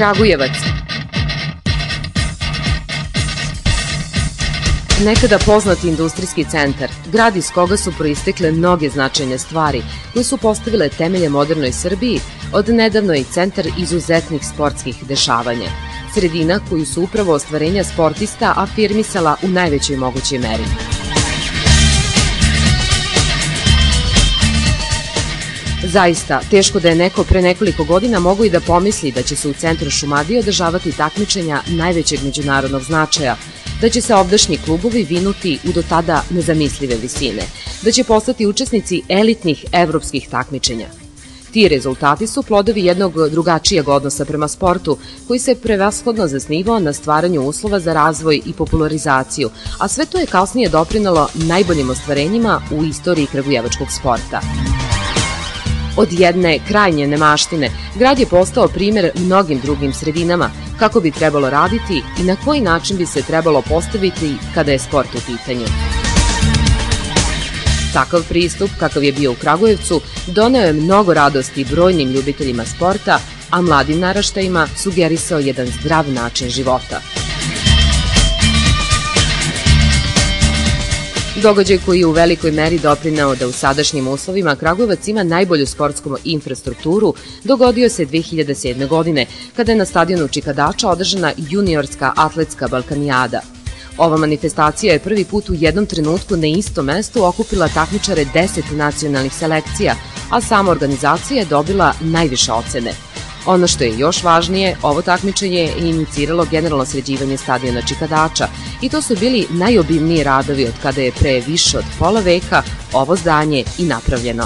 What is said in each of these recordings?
Kragujevac. Nekada poznati industrijski centar, grad iz koga su proistekle mnoge značajne stvari koje su postavile temelje modernoj Srbiji, od nedavno i centar izuzetnih sportskih dešavanja. Sredina koju su upravo ostvarenja sportista afirmisala u najvećoj mogućoj meri. Zaista, teško da je neko pre nekoliko godina mogao i da pomisli da će se u centru Šumadije održavati takmičenja najvećeg međunarodnog značaja, da će se ovdašnji klubovi vinuti u do tada nezamislive visine, da će postati učesnici elitnih evropskih takmičenja. Ti rezultati su plodovi jednog drugačijeg odnosa prema sportu, koji se prevashodno zasnivao na stvaranju uslova za razvoj i popularizaciju, a sve to je kasnije doprinelo najboljim ostvarenjima u istoriji kragujevačkog sporta. Od jedne krajnje nemaštine, grad je postao primer mnogim drugim sredinama kako bi trebalo raditi i na koji način bi se trebalo postaviti kada je sport u pitanju. Takav pristup, kakav je bio u Kragujevcu, doneo je mnogo radosti brojnim ljubiteljima sporta, a mladim naraštajima sugerisao jedan zdrav način života. Događaj koji je u velikoj meri doprineo da u sadašnjim uslovima Kragujevac ima najbolju sportsku infrastrukturu dogodio se 2007. godine, kada je na stadionu Čikadača održana juniorska atletska balkanijada. Ova manifestacija je prvi put u jednom trenutku na istom mestu okupila takmičare 10 nacionalnih selekcija, a sama organizacija je dobila najviše ocene. Ono što je još važnije, ovo takmičenje je iniciralo generalno sređivanje stadiona Čikadača i to su bili najobimniji radovi od kada je pre više od pola veka ovo zdanje i napravljeno.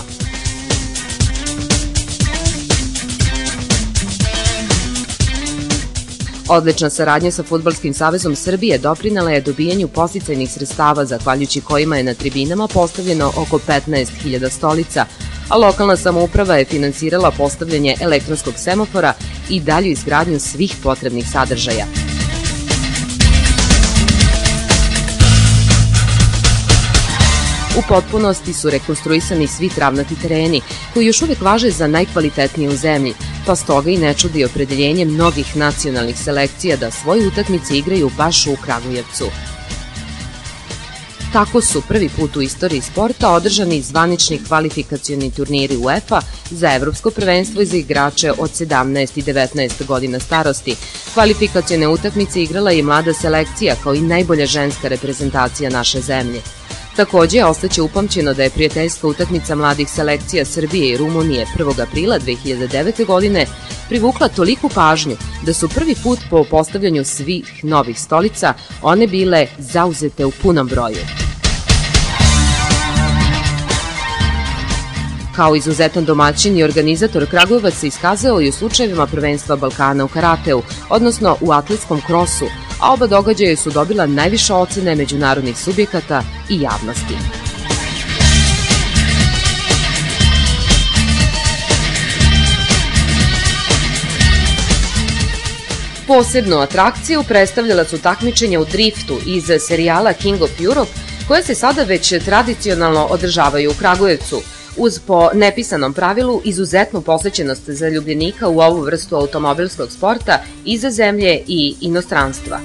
Odlična saradnja sa Fudbalskim savezom Srbije doprinela je dobijanju podsticajnih sredstava, zahvaljujući kojima je na tribinama postavljeno oko 15.000 stolica, a lokalna samouprava je finansirala postavljanje elektronskog semafora i dalju izgradnju svih potrebnih sadržaja. U potpunosti su rekonstruisani svi travnati tereni, koji još uvek važe za najkvalitetnije u zemlji, pa stoga i ne čudi opredeljenje mnogih nacionalnih selekcija da svoje utakmice igraju baš u Kragujevcu. Tako su prvi put u istoriji sporta održani zvanični kvalifikacioni turniri UEFA za evropsko prvenstvo i za igrače od 17 i 19 godina starosti. Kvalifikacione utakmice igrala je i mlada selekcija kao i najbolja ženska reprezentacija naše zemlje. Takođe, ostaće upamćeno da je prijateljska utakmica mladih selekcija Srbije i Rumunije 1. aprila 2009. godine privukla toliku pažnju da su prvi put po postavljanju svih novih stolica one bile zauzete u punom broju. Kao izuzetan domaćin i organizator, Kragujevac se iskazao i u slučajevima prvenstva Balkana u karateu, odnosno u atletskom krosu, a oba događaja su dobila najviše ocene međunarodnih subjekata i javnosti. Posebnu atrakciju predstavljala su takmičenja u driftu iz serijala King of Europe, koje se sada već tradicionalno održavaju u Kragujevcu, uz po nepisanom pravilu izuzetnu posvećenost zaljubljenika u ovu vrstu automobilskog sporta iz zemlje i inostranstva.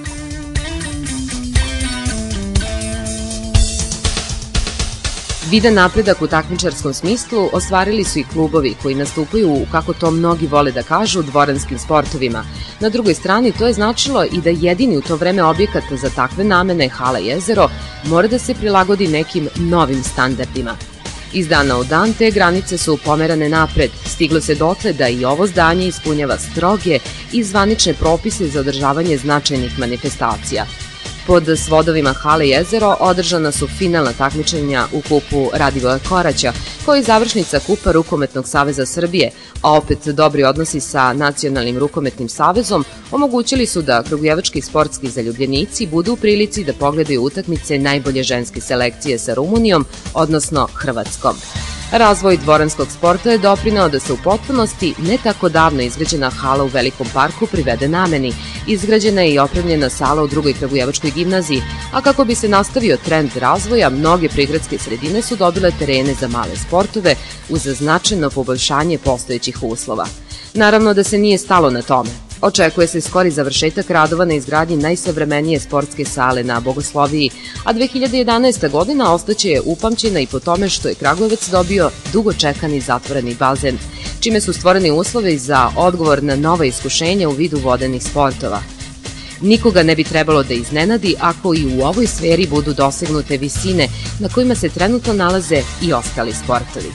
Vidan napredak u takmičarskom smislu ostvarili su i klubovi koji nastupaju u, kako to mnogi vole da kažu, dvoranskim sportovima. Na drugoj strani to je značilo i da jedini u to vreme objekat za takve namene, hala Jezero, mora da se prilagodi nekim novim standardima. Iz dana u dan te granice su pomerane napred, stiglo se dotle da i ovo zdanje ispunjava stroge i zvanične propise za održavanje značajnih manifestacija. Pod svodovima hale Jezero održana su finalna takmičenja u kupu Radivoja Koraća, kao i završnica kupa Rukometnog saveza Srbije, a opet dobri odnosi sa Nacionalnim rukometnim savezom omogućili su da kragujevački sportski zaljubljenici budu u prilici da pogledaju utakmice najbolje ženske selekcije sa Rumunijom, odnosno Hrvatskom. Razvoj dvoranskog sporta je doprineo da se u potpunosti ne tako davno izgrađena hala u Velikom parku privede nameni. Izgrađena je i opremljena sala u drugoj kragujevačkoj gimnaziji, a kako bi se nastavio trend razvoja, mnoge prigradske sredine su dobile terene za male sportove uz značajno poboljšanje postojećih uslova. Naravno da se nije stalo na tome. Očekuje se skori završetak radova na izgradnji najsavremenije sportske sale na Bogosloviji, a 2011. godina ostaće upamćena i po tome što je Kragujevac dobio dugo čekani zatvoreni bazen, čime su stvoreni uslovi za odgovor na nova iskušenja u vidu vodenih sportova. Nikoga ne bi trebalo da iznenadi ako i u ovoj sferi budu dosegnute visine na kojima se trenutno nalaze i ostali sportovi.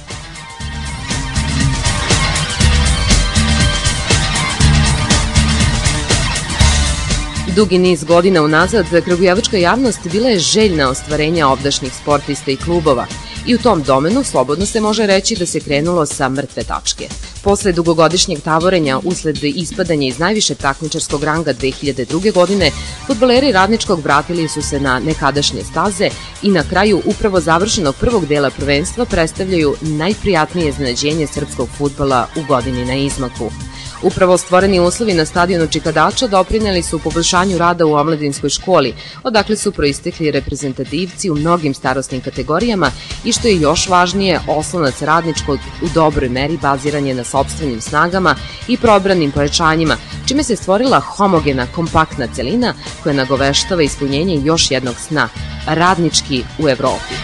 Dugi niz godina unazad, kragujevačka javnost bila je željna ostvarenja ovdašnjih sportista i klubova i u tom domenu slobodno se može reći da se krenulo sa mrtve tačke. Posle dugogodišnjeg tavorenja usled ispadanja iz najvišeg takmičarskog ranga 2002. godine, fudbaleri Radničkog vratili su se na nekadašnje staze i na kraju upravo završenog prvog dela prvenstva predstavljaju najprijatnije iznenađenje srpskog fudbala u godini na izmaku. Upravo stvoreni uslovi na stadionu Čikadača doprineli su poboljšanju rada u omladinskoj školi, odakle su proistekli reprezentativci u mnogim starosnim kategorijama i što je još važnije, oslonac Radničkog u dobroj meri baziran je na sopstvenim snagama i probranim pojačanjima, čime se stvorila homogena, kompaktna celina koja nagoveštava ispunjenje još jednog sna – radnički u Evropi.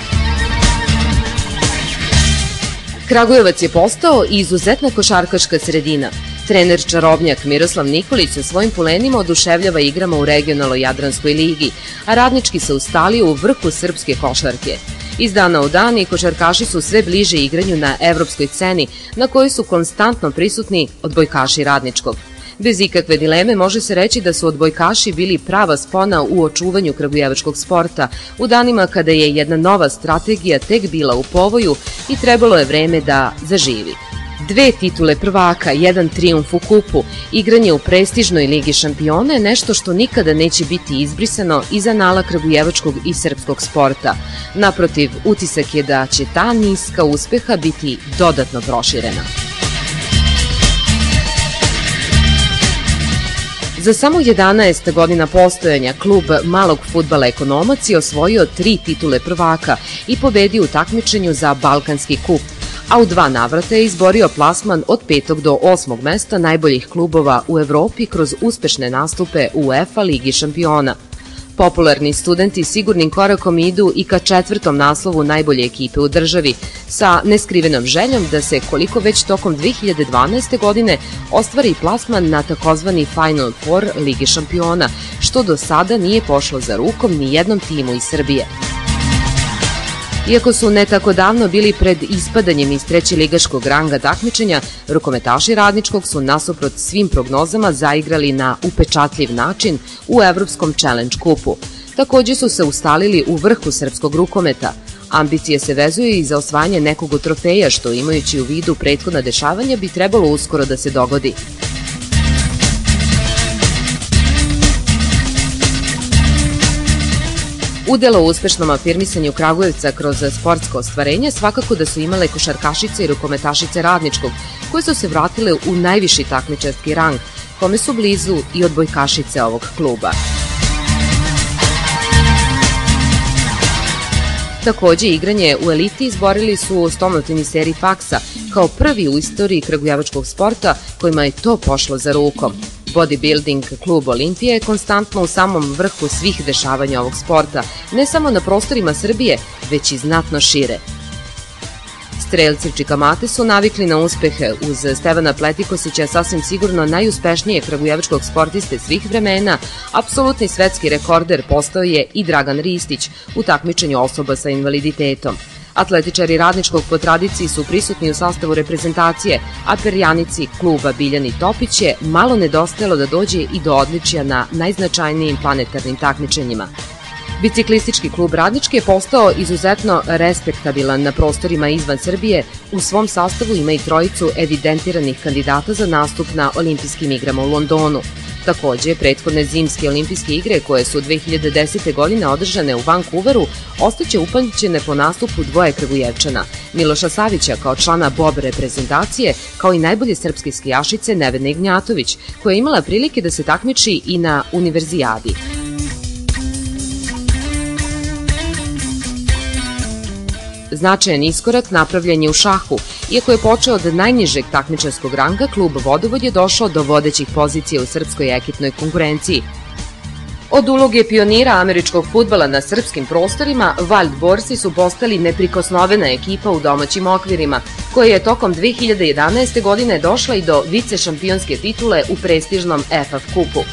Kragujevac je postao izuzetna košarkaška sredina. Trener čarobnjak Miroslav Nikolić sa svojim polenima oduševljava igrama u regionalnoj Jadranskoj ligi, a Radnički se ustalio u vrhu srpske košarke. Iz dana u dan i košarkaši su sve bliže igranju na evropskoj sceni, na kojoj su konstantno prisutni odbojkaši Radničkog. Bez ikakve dileme može se reći da su odbojkaši bili prava spona u očuvanju kragujevačkog sporta u danima kada je jedna nova strategija tek bila u povoju i trebalo je vreme da zaživi. 2 titule prvaka, 1 trijumf u kupu, igranje u prestižnoj ligi šampiona je nešto što nikada neće biti izbrisano iz anala kragujevačkog i srpskog sporta. Naprotiv, utisak je da će ta niska uspeha biti dodatno proširena. Za samo 11 godina postojanja klub malog fudbala Ekonomac je osvojio 3 titule prvaka i pobedio u takmičenju za Balkanski kup, a u 2 navrata je izborio plasman od 5. do 8. mesta najboljih klubova u Evropi kroz uspešne nastupe u UEFA Ligi šampiona. Popularni studenti sigurnim korakom idu i ka 4. naslovu najbolje ekipe u državi, sa neskrivenom željom da se koliko već tokom 2012. godine ostvari plasman na takozvani Final Four Lige šampiona, što do sada nije pošlo za rukom ni jednom timu iz Srbije. Iako su ne tako davno bili pred ispadanjem iz 3. ligaškog ranga takmičenja, rukometaši Radničkog su nasuprot svim prognozama zaigrali na upečatljiv način u Evropskom Challenge kupu. Takođe su se ustalili u vrhu srpskog rukometa. Ambicije se vezuju i za osvajanje nekog od trofeja, što imajući u vidu prethodna dešavanja bi trebalo uskoro da se dogodi. Udelo u uspešnom afirmisanju Kragujevca kroz sportsko ostvarenje svakako da su imale košarkašice i rukometašice Radničkog, koje su se vratile u najviši takmičarski rang, kome su blizu i odbojkašice ovog kluba. Takođe, igranje u eliti izborili su stomatini Faksa, kao prvi u istoriji kragujevačkog sporta kojima je to pošlo za rukom. Bodybuilding klub Olimpije je konstantno u samom vrhu svih dešavanja ovog sporta, ne samo na prostorima Srbije, već i znatno šire. Strelci Čikamate su navikli na uspehe, uz Stevana Pletikosića sasvim sigurno najuspešnije kragujevačkog sportiste svih vremena, apsolutni svetski rekorder postao je i Dragan Ristić u takmičenju osoba sa invaliditetom. Atletičari Radničkog po tradiciji su prisutni u sastavu reprezentacije, a perjanici kluba Biljani Topić je malo nedostajalo da dođe i do odličja na najznačajnijim planetarnim takmičenjima. Biciklistički klub Radnički je postao izuzetno respektabilan na prostorima izvan Srbije, u svom sastavu ima i trojicu evidentiranih kandidata za nastup na olimpijskim igrama u Londonu. Takođe, prethodne zimske olimpijske igre koje su 2010. godine održane u Vancouveru ostaće upamćene po nastupu dvoje Kragujevčana, Miloša Savića kao člana BOB reprezentacije, kao i najbolje srpske skijašice Nevene Ignjatović, koja je imala prilike da se takmiči i na Univerzijadi. Značajan iskorak napravljen je u šahu Iako je počeo od najnižeg takmičarskog ranga, klub Vodovod je došao do vodećih pozicija u srpskoj ekipnoj konkurenciji. Od uloge pionira američkog fudbala na srpskim prostorima, Wild Boarsi su postali neprikosnovena ekipa u domaćim okvirima, koja je tokom 2011. godine došla i do vice šampionske titule u prestižnom FF kupu.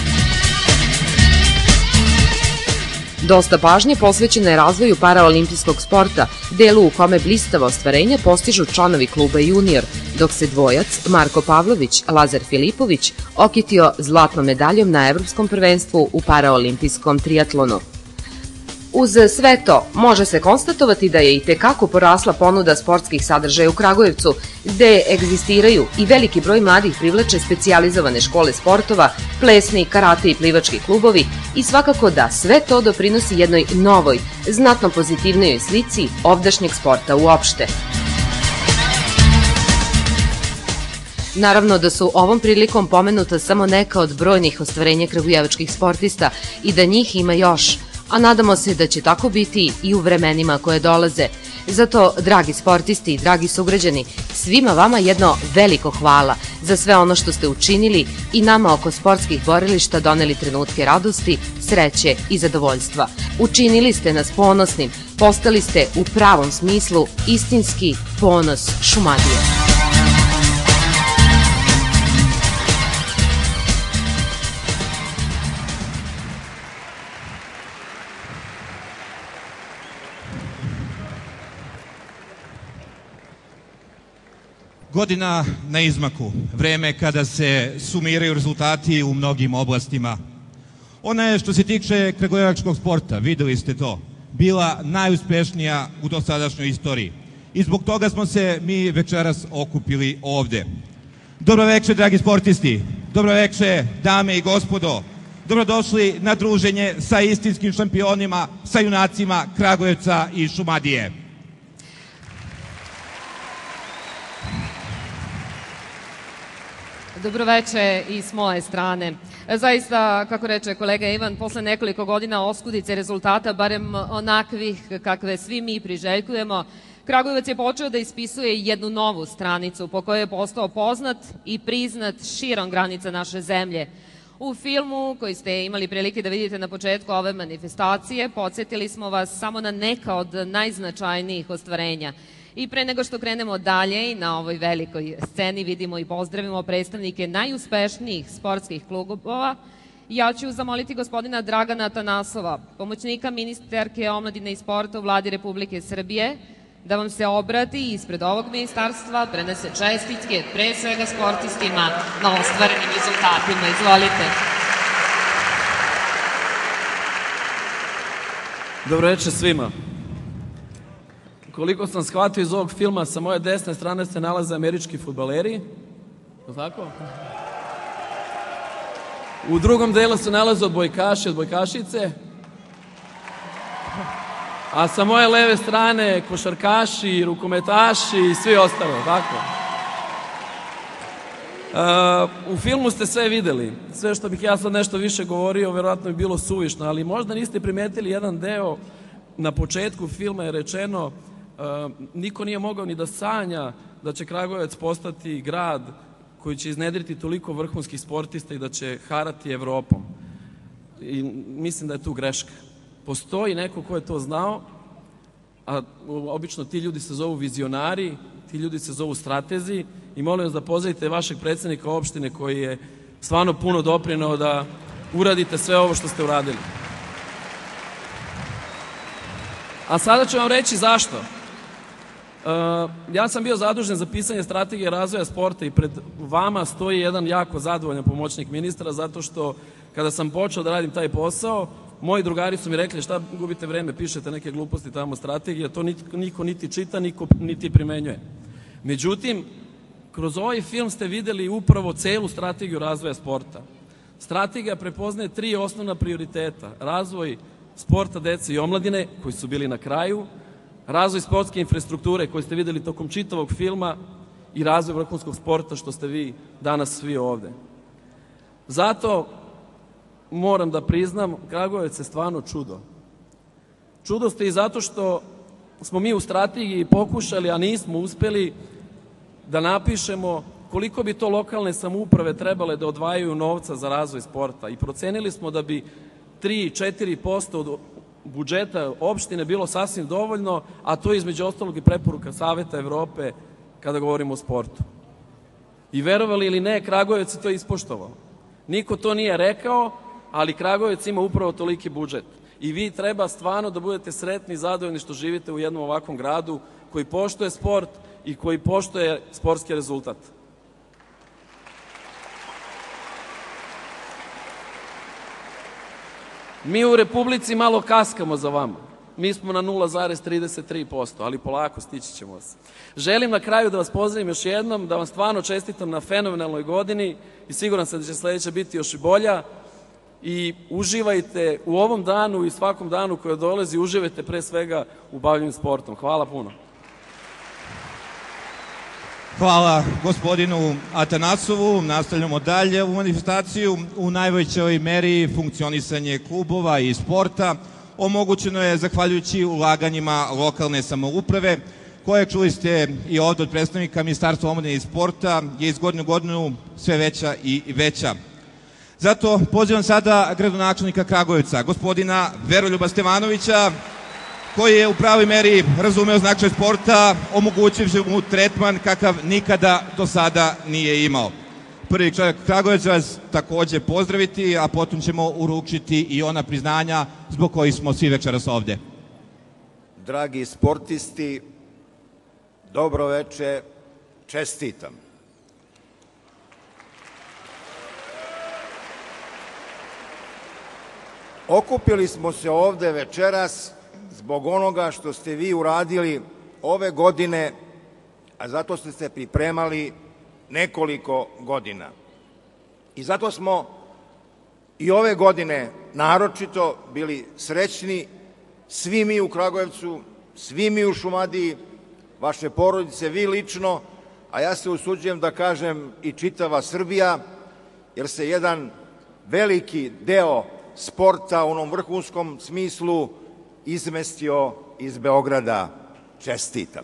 Dosta pažnje posvećeno je razvoju paraolimpijskog sporta, delu u kome blistava ostvarenja postižu članovi kluba junior, dok se dvojac Marko Pavlović, Lazar Filipović okitio zlatnom medaljom na Evropskom prvenstvu u paraolimpijskom trijatlonu. Uz sve to, može se konstatovati da je i tekako porasla ponuda sportskih sadržaja u Kragujevcu, gde egzistiraju i veliki broj mladih privlače specijalizovane škole sportova, plesni, karate i plivački klubovi i svakako da sve to doprinosi jednoj novoj, znatno pozitivnijoj slici ovdašnjeg sporta uopšte. Naravno da su ovom prilikom pomenuta samo neka od brojnih ostvarenja kragujevačkih sportista i da njih ima još, a nadamo se da će tako biti i u vremenima koje dolaze. Zato, dragi sportisti i dragi sugrađani, svima vama jedno veliko hvala za sve ono što ste učinili i nama oko sportskih borilišta doneli trenutke radosti, sreće i zadovoljstva. Učinili ste nas ponosnim, postali ste u pravom smislu istinski ponos Šumadije. Godina na izmaku, vreme kada se sumiraju rezultati u mnogim oblastima. Ona je, što se tiče kragujevačkog sporta, videli ste to, bila najuspešnija u dosadašnjoj istoriji. I zbog toga smo se mi večeras okupili ovde. Dobro večer, dragi sportisti, dobro večer, dame i gospodo. Dobrodošli na druženje sa istinskim šampionima, sa junacima Kragujevca i Šumadije. Dobroveče i s moje strane. Zaista, kako reče kolega Ivan, posle nekoliko godina oskudice rezultata, barem onakvih kakve svi mi priželjkujemo, Kragujevac je počeo da ispisuje jednu novu stranicu po kojoj je postao poznat i priznat širom granica naše zemlje. U filmu koji ste imali prilike da vidite na početku ove manifestacije, podsjetili smo vas samo na neka od najznačajnijih ostvarenja. I pre nego što krenemo dalje i na ovoj velikoj sceni vidimo i pozdravimo predstavnike najuspešnijih sportskih klubova, ja ću zamoliti gospodina Dragana Tanasova, pomoćnika ministarke omladine i sporta u Vladi Republike Srbije, da vam se obrati i ispred ovog ministarstva prenese čestitke pre svega sportistima na ostvarenim rezultatima. Izvolite. Dobro večer svima. Koliko sam shvatio iz ovog filma, sa moje desne strane se nalaze američki fudbaleri. Je tako? U drugom delu se nalaze odbojkaši, odbojkašice. A sa moje leve strane košarkaši, rukometaši i svi ostalo, tako? U filmu ste sve videli. Sve što bih ja sad nešto više govorio, verovatno bi bilo suvišno, ali možda niste primetili jedan deo. Na početku filma je rečeno niko nije mogao ni da sanja da će Kragujevac postati grad koji će iznedriti toliko vrhunskih sportista i da će harati Evropom. I mislim da je tu greška. Postoji neko ko je to znao, a obično ti ljudi se zovu vizionari, ti ljudi se zovu stratezi i molim vas da pozdravite vašeg predsednika opštine koji je stvarno puno doprineo da uradite sve ovo što ste uradili. A sada ću vam reći zašto. Ja sam bio zadužen za pisanje strategije razvoja sporta i pred vama stoji jedan jako zadovoljan pomoćnik ministra, zato što kada sam počeo da radim taj posao, moji drugari su mi rekli šta gubite vreme, pišete neke gluposti tamo strategije, to niko niti čita, niko niti primenjuje. Međutim, kroz ovaj film ste videli upravo celu strategiju razvoja sporta. Strategija prepoznaje 3 osnovna prioriteta: razvoj sporta, dece i omladine, koji su bili na kraju, razvoj sportske infrastrukture koji ste videli tokom čitavog filma i razvoj vrhunskog sporta što ste vi danas svi ovde. Zato moram da priznam, Kragujevac je stvarno čudo. Čudo ste i zato što smo mi u strategiji pokušali, a nismo uspeli, da napišemo koliko bi to lokalne samouprave trebale da odvajaju novca za razvoj sporta i procenili smo da bi 3-4% od budžeta opštine bilo sasvim dovoljno, a to je između ostalog i preporuka Saveta Evrope kada govorimo o sportu. I verovali ili ne, Kragujevac je to ispoštovao. Niko to nije rekao, ali Kragujevac ima upravo toliki budžet. I vi treba stvarno da budete sretni i zadovoljni što živite u jednom ovakvom gradu koji poštuje sport i koji poštuje sportski rezultat. Mi u Republici malo kaskamo za vama. Mi smo na 0,33%, ali polako stići ćemo se. Želim na kraju da vas pozdravim još jednom, da vam stvarno čestitam na fenomenalnoj godini i siguran sam da će sledeća biti još i bolja. I uživajte u ovom danu i svakom danu koji dolazi, uživajte pre svega u bavljenju sportom. Hvala puno. Hvala gospodinu Atanasovu. Nastavljamo dalje u manifestaciju. U najvećoj meri funkcionisanje klubova i sporta omogućeno je zahvaljujući ulaganjima lokalne samouprave, koje, čuli ste i ovde od predstavnika Ministarstva omladine i sporta, je iz godine u godinu sve veća i veća. Zato pozivam sada gradonačelnika Kragujevca, gospodina Veroljuba Stevanovića, koji je u pravoj meri razumeo značaj sporta, omogućivši mu tretman kakav nikada do sada nije imao. Prvi čovjek Kragujevca vas takođe pozdraviti, a potom ćemo uručiti i ona priznanja zbog kojih smo svi večeras ovde. Dragi sportisti, dobro veče, čestitam. Okupili smo se ovde večeras zbog onoga što ste vi uradili ove godine, a zato ste se pripremali nekoliko godina. I zato smo i ove godine naročito bili srećni, svi mi u Kragujevcu, svi mi u Šumadiji, vaše porodice, vi lično, a ja se usuđujem da kažem i čitava Srbija, jer se jedan veliki deo sporta u onom vrhunskom smislu izmestio iz Beograda. Čestitam.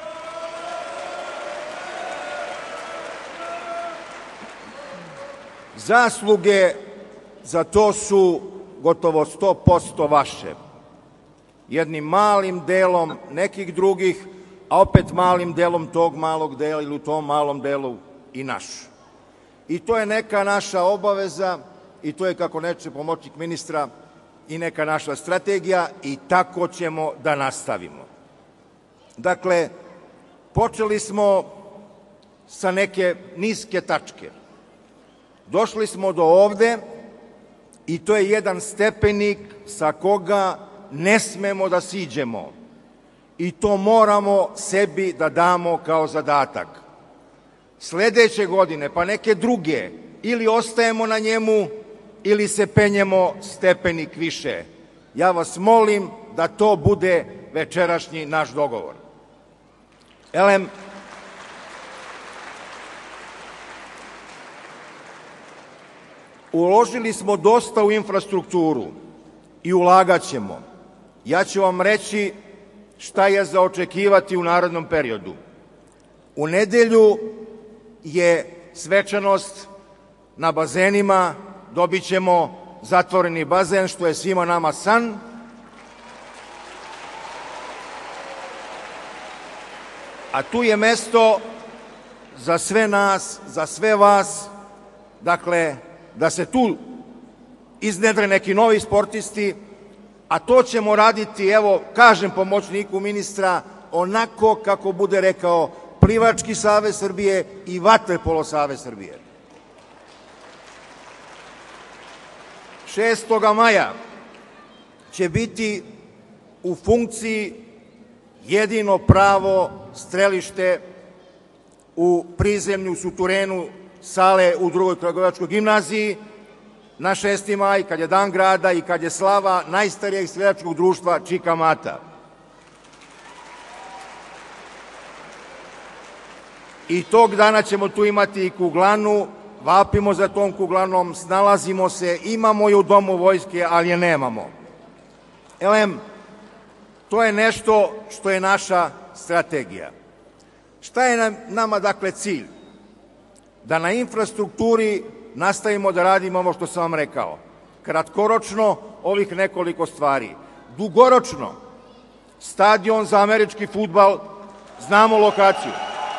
Zasluge za to su gotovo 100% vaše. Jednim malim delom nekih drugih, a opet malim delom tog malog dela ili u tom malom delu i naš. I to je neka naša obaveza i to je, kako reče pomoćnik ministra, i neka naša strategija i tako ćemo da nastavimo. Dakle, počeli smo sa neke niske tačke. Došli smo do ovde i to je jedan stepenik sa koga ne smemo da siđemo. I to moramo sebi da damo kao zadatak. Sledeće godine, pa neke druge, ili ostajemo na njemu ili se penjemo stepenik više. Ja vas molim da to bude večerašnji naš dogovor. Elem, uložili smo dosta u infrastrukturu i ulagat ćemo. Ja ću vam reći šta je za očekivati u narednom periodu. U nedelju je svečanost na bazenima, dobit ćemo zatvoreni bazen, što je svima nama san. A tu je mesto za sve nas, za sve vas, dakle, da se tu iznedre neki novi sportisti, a to ćemo raditi, evo, kažem pomoćniku ministra, onako kako bude rekao Plivački savez Srbije i Vaterpolo savez Srbije. 6. maja će biti u funkciji jedino pravo strelište u prizemlju suturenu sale u drugoj Kragujevačkoj gimnaziji na 6. maj, kad je dan grada i kad je slava najstarijeg streljačkog društva Čika Mata. I tog dana ćemo tu imati i kuglanu, vapimo za tom kuglanom, snalazimo se, imamo je u Domu vojske, ali je nemamo. Elem, to je nešto što je naša strategija. Šta je nama, dakle, cilj? Da na infrastrukturi nastavimo da radimo ovo što sam vam rekao. Kratkoročno, ovih nekoliko stvari. Dugoročno, stadion za američki fudbal, znamo lokaciju.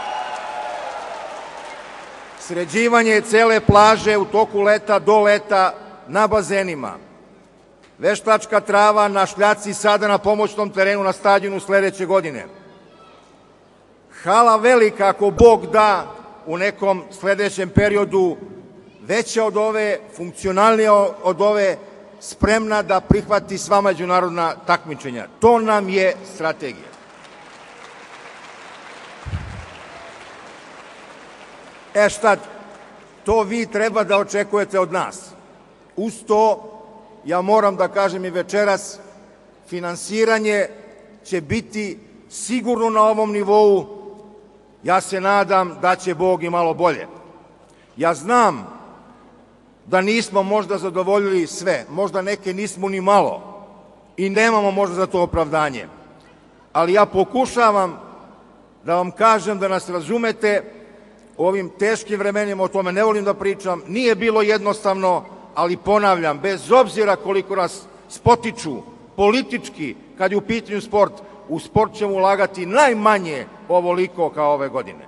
Sređivanje cele plaže u toku leta do leta na bazenima. Veštačka trava na šljaci sada na pomoćnom terenu na stadionu sledeće godine. Hala velika, ako Bog da, u nekom sledećem periodu, veća od ove, funkcionalnija od ove, spremna da prihvati sva međunarodna takmičenja. To nam je strategija. Šta, to vi treba da očekujete od nas. Uz to, ja moram da kažem i večeras, finansiranje će biti sigurno na ovom nivou. Ja se nadam da će Bog i malo bolje. Ja znam da nismo možda zadovoljili sve, možda neke nismo ni malo i nemamo možda za to opravdanje. Ali ja pokušavam da vam kažem da nas razumete u ovim teškim vremenima, o tome ne volim da pričam, nije bilo jednostavno, ali ponavljam, bez obzira koliko nas spotiču politički kad je u pitanju sport, u sport ćemo ulagati najmanje ovoliko kao ove godine.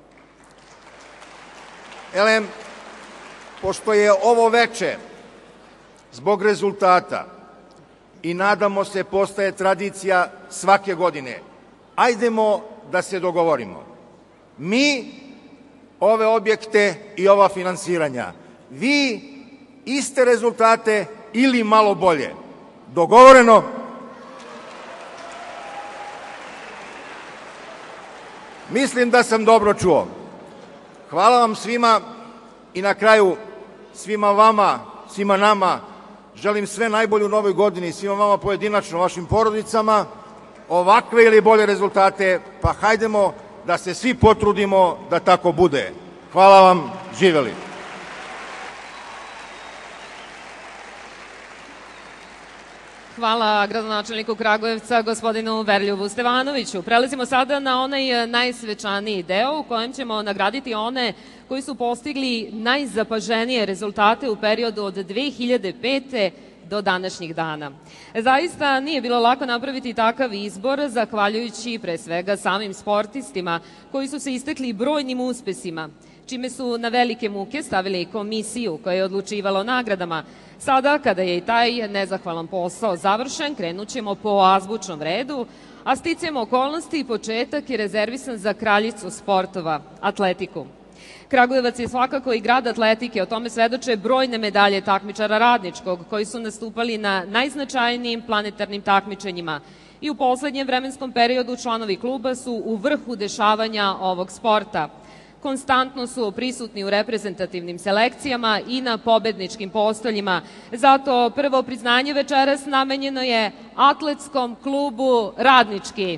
Elem, pošto je ovo veče zbog rezultata i nadamo se postaje tradicija svake godine, ajdemo da se dogovorimo. Mi ove objekte i ova finansiranja, vi iste rezultate ili malo bolje. Dogovoreno? Mislim da sam dobro čuo. Hvala vam svima i na kraju svima vama, svima nama, želim sve najbolje u novoj godini, svima vama pojedinačno, vašim porodicama, ovakve ili bolje rezultate, pa hajdemo da se svi potrudimo da tako bude. Hvala vam, živeli. Hvala gradonačelniku Kragujevca, gospodinu Veroljubu Stevanoviću. Prelazimo sada na onaj najsvečaniji deo u kojem ćemo nagraditi one koji su postigli najzapaženije rezultate u periodu od 2005. do današnjih dana. Zaista nije bilo lako napraviti takav izbor, zahvaljujući pre svega samim sportistima koji su se istekli brojnim uspesima, čime su na velike muke stavili komisiju koja je odlučivala o nagradama. Sada, kada je i taj nezahvalan posao završen, krenut ćemo po azbučnom redu, a sticajem okolnosti početak je rezervisan za kraljicu sportova, atletiku. Kragujevac je svakako i grad atletike, o tome svedoče brojne medalje takmičara radničkog koji su nastupali na najznačajnijim planetarnim takmičenjima i u poslednjem vremenskom periodu članovi kluba su u vrhu dešavanja ovog sporta. Konstantno su prisutni u reprezentativnim selekcijama i na pobedničkim postoljima. Zato prvo priznanje večeras namenjeno je Atletskom klubu Radnički.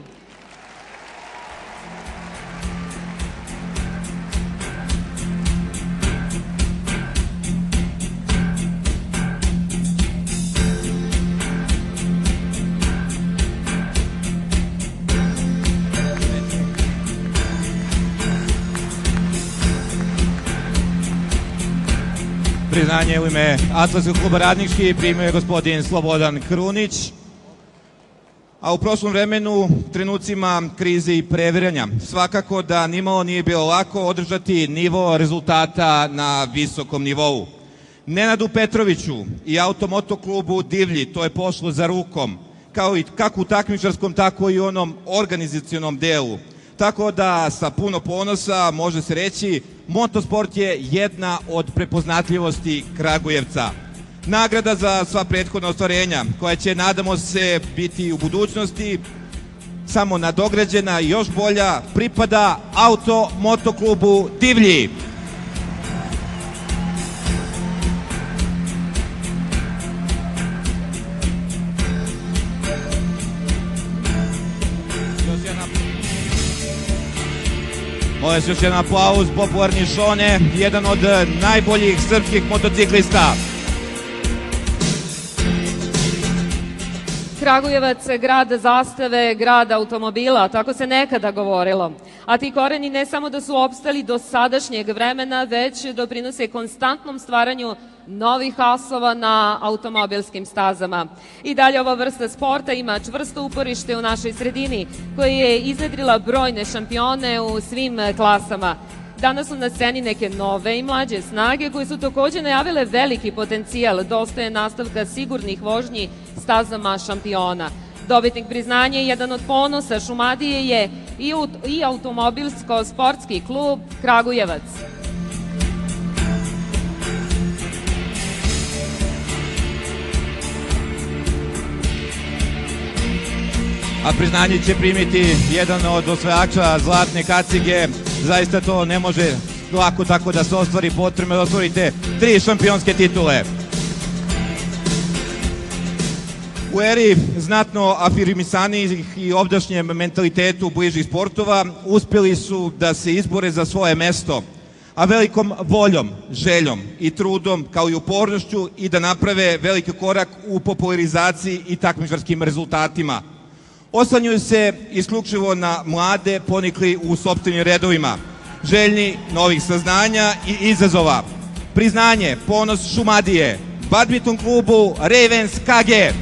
Priznanje u ime Atletskog kluba Radnički primio je gospodin Slobodan Krunić. A u prošlom vremenu, trenucima krize i previranja, svakako da nimalo nije bilo lako održati nivo rezultata na visokom nivou. Nenadu Petroviću i Automoto klubu Divlji to je pošlo za rukom, kao i kako u takmičarskom, tako i u onom organizacionom delu. Tako da sa puno ponosa može se reći motosport je jedna od prepoznatljivosti Kragujevca. Nagrada za sva prethodna ostvarenja koja će, nadamo se, biti u budućnosti samo nadograđena i još bolja, pripada Automoto klubu Divlji. Molim se još jedan aplauz, popularni Šone, jedan od najboljih srpskih motociklista. Kragujevac, grad zastave, grad automobila, tako se nekada govorilo. A ti koreni ne samo da su opstali do sadašnjeg vremena, već doprinose konstantnom stvaranju novih asova na automobilskim stazama. I dalje ova vrsta sporta ima čvrsto uporište u našoj sredini, koja je iznedrila brojne šampione u svim klasama. Danas su na sceni neke nove i mlađe snage koje su takođe najavile veliki potencijal, dostaje nastavka sigurnih vožnji stazama šampiona. Dobitnik priznanja i jedan od ponosa Šumadije je i automobilsko-sportski klub Kragujevac. A priznanje će primiti jedan od osvajača zlatne kacige. Zaista to ne može lako tako da se ostvari, potrebno da ostvarite 3 šampionske titule. U eri znatno afirmisanijih i ovdašnjem mentalitetu bližih sportova uspjeli su da se izbore za svoje mesto, a velikom voljom, željom i trudom, kao i upornošću, i da naprave veliki korak u popularizaciji i takmičarskim rezultatima. Oslanjuju se isključivo na mlade ponikli u sopstvenim redovima, željni novih saznanja i izazova. Priznanje, ponos Šumadije, badminton klubu Ravens KG.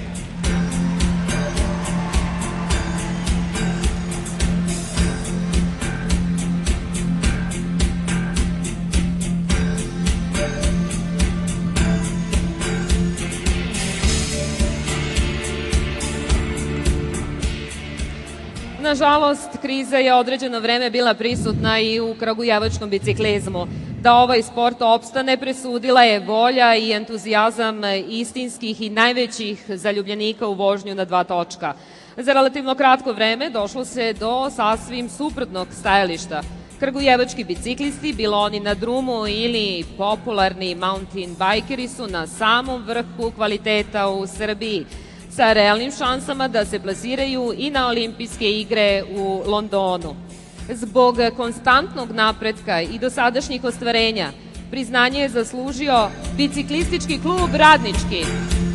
Nažalost, kriza je određeno vreme bila prisutna i u kragujevačkom biciklizmu. Da ovaj sport opstane presudila je volja i entuzijazam istinskih i najvećih zaljubljenika u vožnju na 2 točka. Za relativno kratko vreme došlo se do sasvim suprotnog stajališta. Kragujevački biciklisti, bilo oni na drumu ili popularni mountain bikeri, su na samom vrhu kvaliteta u Srbiji, sa realnim šansama da se plasiraju i na olimpijske igre u Londonu. Zbog konstantnog napretka i dosadašnjih ostvarenja, priznanje je zaslužio biciklistički klub Radnički.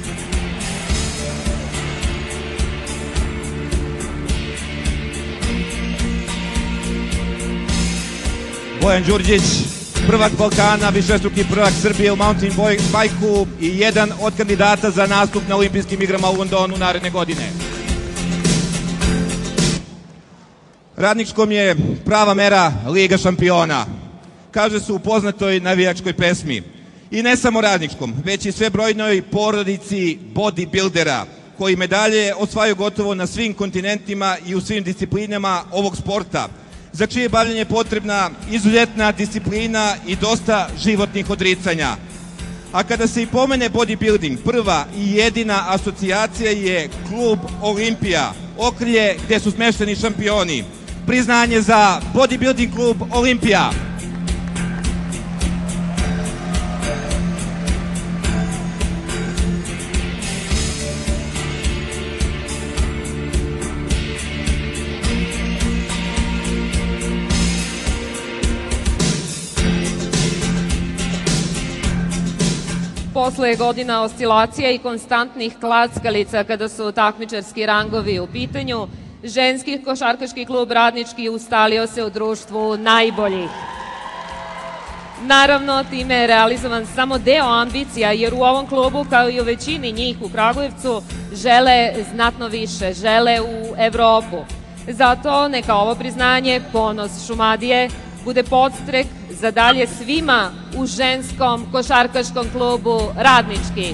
Bojan Đurđić, prvak Balkana, višestruki prvak Srbije u mountain bajku i jedan od kandidata za nastup na olimpijskim igrama u Londonu naredne godine. Radničkom je prava mera Liga šampiona, kaže se u poznatoj navijačkoj pesmi. I ne samo Radničkom, već i sve brojnoj porodici bodybuildera, koji medalje osvajaju gotovo na svim kontinentima i u svim disciplinama ovog sporta, za čije bavljanje je potrebna izuzetna disciplina i dosta životnih odricanja. A kada se i pomene bodybuilding, prva i jedina asocijacija je klub Olimpija, okrilje gde su smešteni šampioni. Priznanje za bodybuilding klub Olimpija. Posle godina oscilacija i konstantnih klackalica kada su takmičarski rangovi u pitanju, ženski košarkaški klub Radnički ustalio se u društvu najboljih. Naravno, time je realizovan samo deo ambicija, jer u ovom klubu, kao i u većini njih u Kragujevcu, žele znatno više, žele u Evropu. Zato neka ovo priznanje, ponos Šumadije, bude podstrek za dalje svima u ženskom košarkaškom klubu Radnički.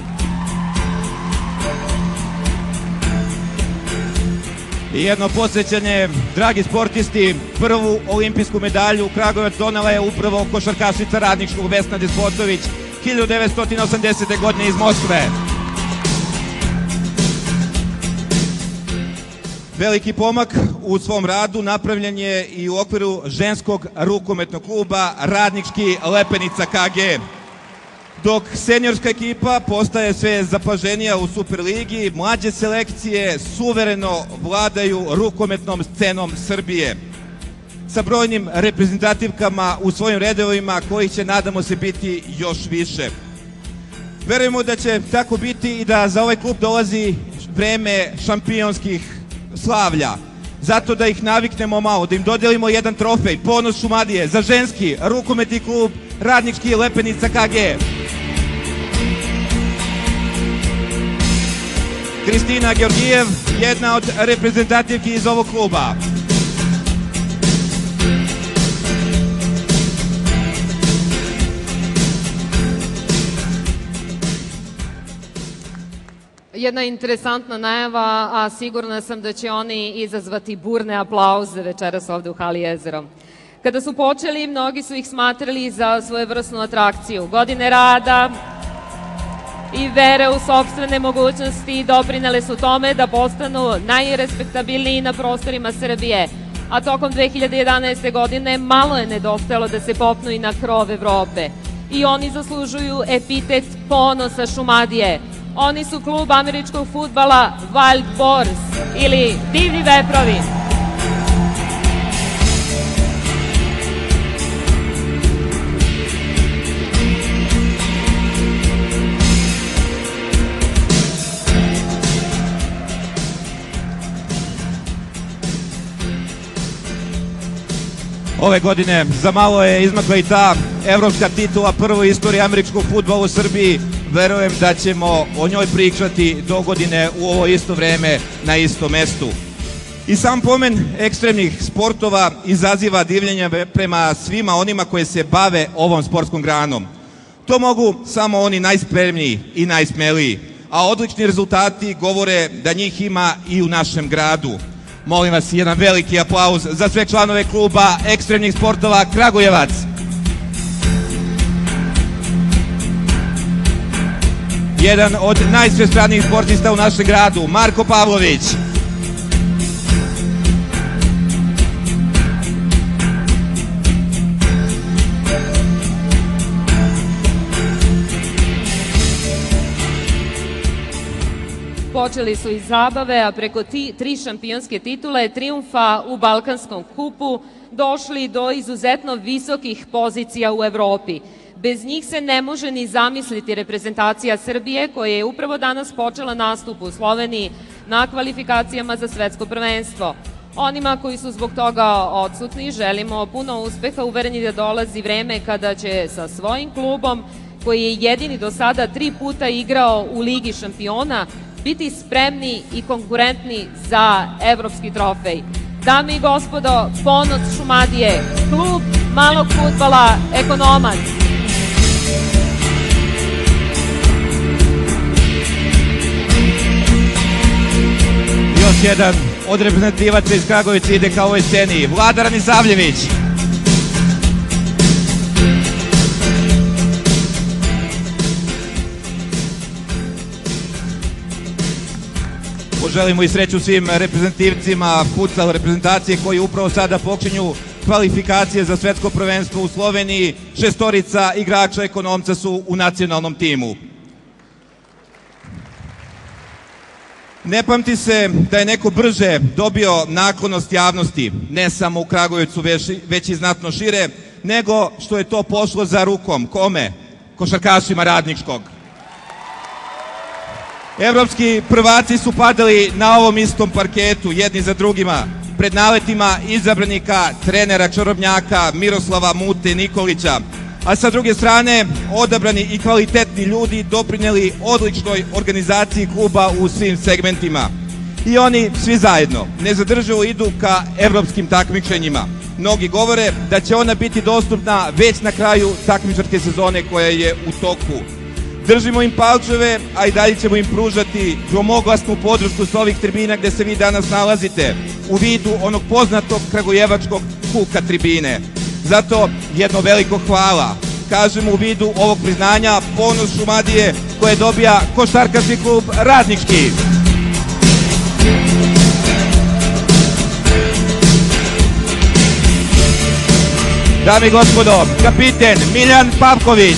I jedno podsjećanje, dragi sportisti, prvu olimpijsku medalju Kragujevac donela je upravo košarkašica Radničkog Vesna Despotović 1980. godine iz Moskve. Veliki pomak u svom radu napravljen je i u okviru ženskog rukometnog kluba Radnički Lepenica KG. Dok seniorska ekipa postaje sve zapaženija u Superligi, mlađe selekcije suvereno vladaju rukometnom scenom Srbije, sa brojnim reprezentativkama u svojim redovima, kojih će, nadamo se, biti još više. Verujemo da će tako biti i da za ovaj klub dolazi vreme šampionskih slavlja, zato da ih naviknemo malo, da im dodelimo jedan trofej, ponos Šumadije za ženski rukometni klub Radnički Lepenica KG. Kristina Georgijev, jedna od reprezentativki iz ovog kluba. Jedna interesantna najava, a sigurna sam da će oni izazvati burne aplauze večeras ovde u hali Jezero. Kada su počeli, mnogi su ih smatrali za svojevrsnu atrakciju. Godine rada i vere u sopstvene mogućnosti doprinele su tome da postanu najrespektabilniji na prostorima Srbije. A tokom 2011. godine malo je nedostajalo da se popnu i na krov Evrope. I oni zaslužuju epitet ponosa Šumadije. Oni su klub američkog fudbala Wild Boars ili Divlji veprovi. Ove godine za malo je izmakla i ta evropska titula, prvo u istoriji američkog fudbala u Srbiji. Verujem da ćemo o njoj pričati do godine u ovo isto vreme na istom mestu. I sam pomen ekstremnih sportova izaziva divljenje prema svima onima koji se bave ovom sportskom granom. To mogu samo oni najspremniji i najsmeliji, a odlični rezultati govore da njih ima i u našem gradu. Molim vas, jedan veliki aplauz za sve članove kluba ekstremnih sportova Kragujevac. Jedan od najsvestranijih sportista u našem gradu, Marko Pavlović. Počeli su iz zabave, a preko tri šampionske titule, trijumfa u Balkanskom kupu, došli do izuzetno visokih pozicija u Evropi. Bez njih se ne može ni zamisliti reprezentacija Srbije, koja je upravo danas počela nastup u Sloveniji na kvalifikacijama za svetsko prvenstvo. Onima koji su zbog toga odsutni želimo puno uspeha, uvereni da dolazi vreme kada će sa svojim klubom, koji je jedini do sada 3 puta igrao u Ligi šampiona, biti spremni i konkurentni za evropski trofej. Dame i gospodo, ponos Šumadije, klub malog fudbala Ekonomac. Još jedan od reprezentativaca iz Kragovica ide ka ovoj sceni, Vlada Ranisavljević. Poželimo i sreću svim reprezentativcima futsal reprezentacije koji upravo sada počinju kvalifikacije za svetsko prvenstvo u Sloveniji. 6 igrača Ekonomca su u nacionalnom timu. Ne pamti se da je neko brže dobio naklonost javnosti, ne samo u Kragujevcu, već i znatno šire, nego što je to pošlo za rukom. Kome? Košarkašima Radničkog. Evropski prvaci su padali na ovom istom parketu, jedni za drugima, pred naletima izabranika, trenera Čarobnjaka, Miroslava Mute Nikolića, a sa druge strane odabrani i kvalitetni ljudi doprineli odličnoj organizaciji kluba u svim segmentima. I oni svi zajedno nezadržavo idu ka evropskim takmičenjima. Mnogi govore da će ona biti dostupna već na kraju takmičarske sezone koja je u toku. Držimo im palčeve, a i dalje ćemo im pružati gromoglasnu podršku s ovih tribina gde se vi danas nalazite, u vidu onog poznatog kragujevačkog kuka tribine. Zato jedno veliko hvala kažemo u vidu ovog priznanja, ponos Šumadije koje dobija košarkaški klub Radnički. Dame i gospodo, kapiten Miljan Pavković.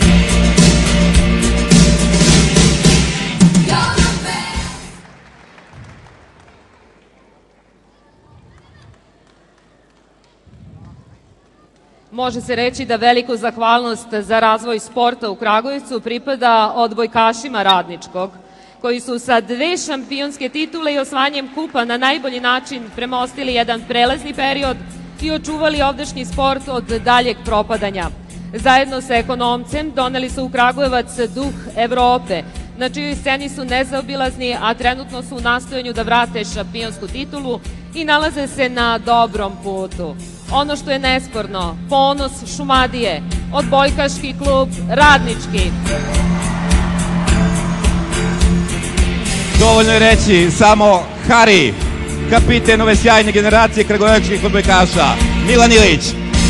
Može se reći da veliku zahvalnost za razvoj sporta u Kragujevcu pripada odbojkašima Radničkog, koji su sa 2 šampionske titule i osvajanjem kupa na najbolji način premostili jedan prelazni period i očuvali ovdašnji sport od daljeg propadanja. Zajedno sa Ekonomcem doneli su u Kragujevac duh Evrope, na čijoj sceni su nezaobilazni, a trenutno su u nastojanju da vrate šampionsku titulu i nalaze se na dobrom putu. Ono što je nesporno, ponos Šumadije, odbojkaški klub Radnički. Dovoljno je reći samo Hari, kapiten ove sjajne generacije kragujevačkih odbojkaša, Milan Ilić.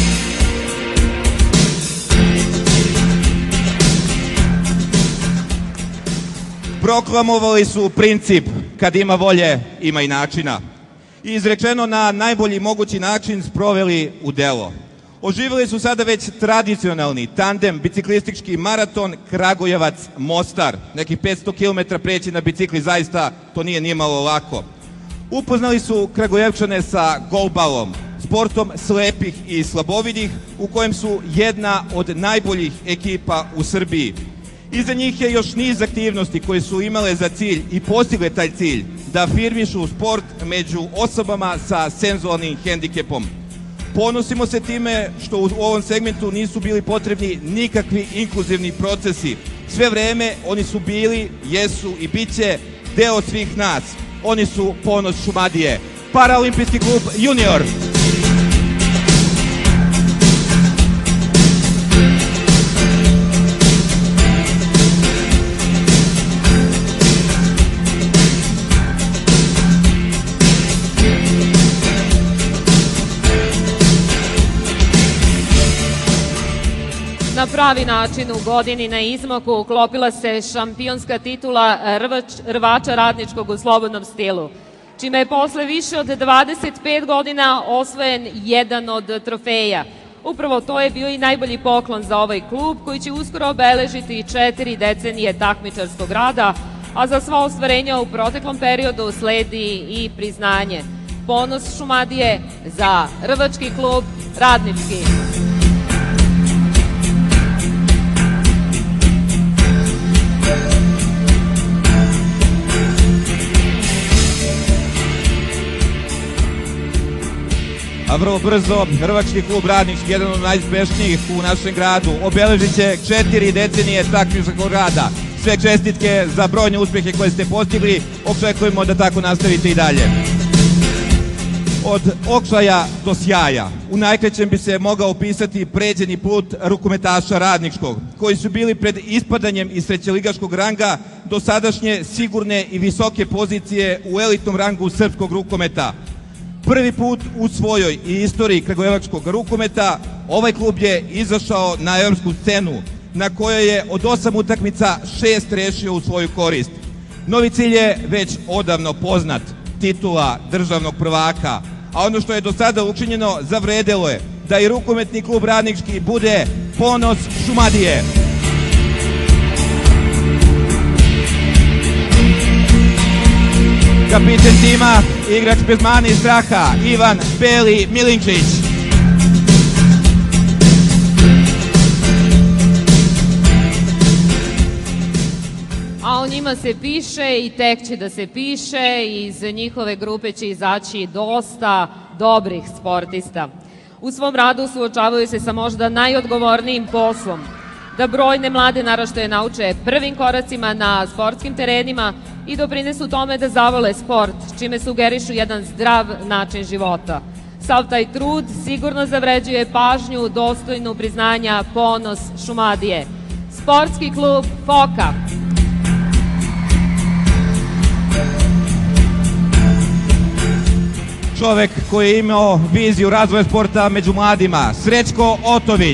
Proklamovali su princip kad ima volje, ima i načina. I izrečeno na najbolji mogući način sproveli u delo. Oživili su sada već tradicionalni tandem biciklistički maraton Kragujevac-Mostar. Nekih 500 km preći na bicikli, zaista to nije nimalo lako. Upoznali su Kragujevčane sa golbalom, sportom slepih i slabovidih, u kojem su jedna od najboljih ekipa u Srbiji. Iza njih je još niz aktivnosti koje su imale za cilj i postigle taj cilj da afirmišu sport među osobama sa senzualnim hendikepom. Ponosimo se time što u ovom segmentu nisu bili potrebni nikakvi inkluzivni procesi. Sve vreme oni su bili, jesu i bit će deo svih nas. Oni su ponos Šumadije. Paraolimpijski klub Junior. Na pravi način u godini na izmaku uklopila se šampionska titula rvača Radničkog u slobodnom stilu, čime je posle više od 25 godina osvojen jedan od trofeja. Upravo to je bio i najbolji poklon za ovaj klub, koji će uskoro obeležiti 4 decenije takmičarskog rada, a za sva ostvarenja u proteklom periodu sledi i priznanje. Ponos Šumadije za rvački klub Radnički. A vrlo brzo Rvački klub Radnički, jedan od najuspešnijih u našem gradu, obeležit će 4 decenije takmičarskog rada. Sve čestitke za brojne uspehe koje ste postigli, očekujemo da tako nastavite i dalje. Od okšaja do sjaja, u najkraćem bi se mogao opisati pređeni put rukometaša Radničkog, koji su bili pred ispadanjem iz trećeligaškog ranga do sadašnje sigurne i visoke pozicije u elitnom rangu srpskog rukometa. Prvi put u svojoj i istoriji kragujevačkog rukometa ovaj klub je izašao na evropsku scenu, na kojoj je od 8 utakmica 6 rešio u svoju korist. Novi cilj je već odavno poznat, titula državnog prvaka, a ono što je do sada učinjeno zavredelo je da i rukometni klub Radnički bude ponos Šumadije. Kapiten tima, igrač bez mane i straha, Ivan Beli Milinčić. A o njima se piše i tek će da se piše, iz njihove grupe će izaći dosta dobrih sportista. U svom radu suočavaju se sa možda najodgovornijim poslom, da brojne mlade naraštaje nauče prvim koracima na sportskim terenima i doprinesu tome da zavole sport, čime sugerišu jedan zdrav način života. Sav taj trud sigurno zavređuje pažnju dostojnu priznanja ponos Šumadije. Sportski klub Foka. Čovek koji je imao viziju razvoja sporta među mladima, Srećko Otović.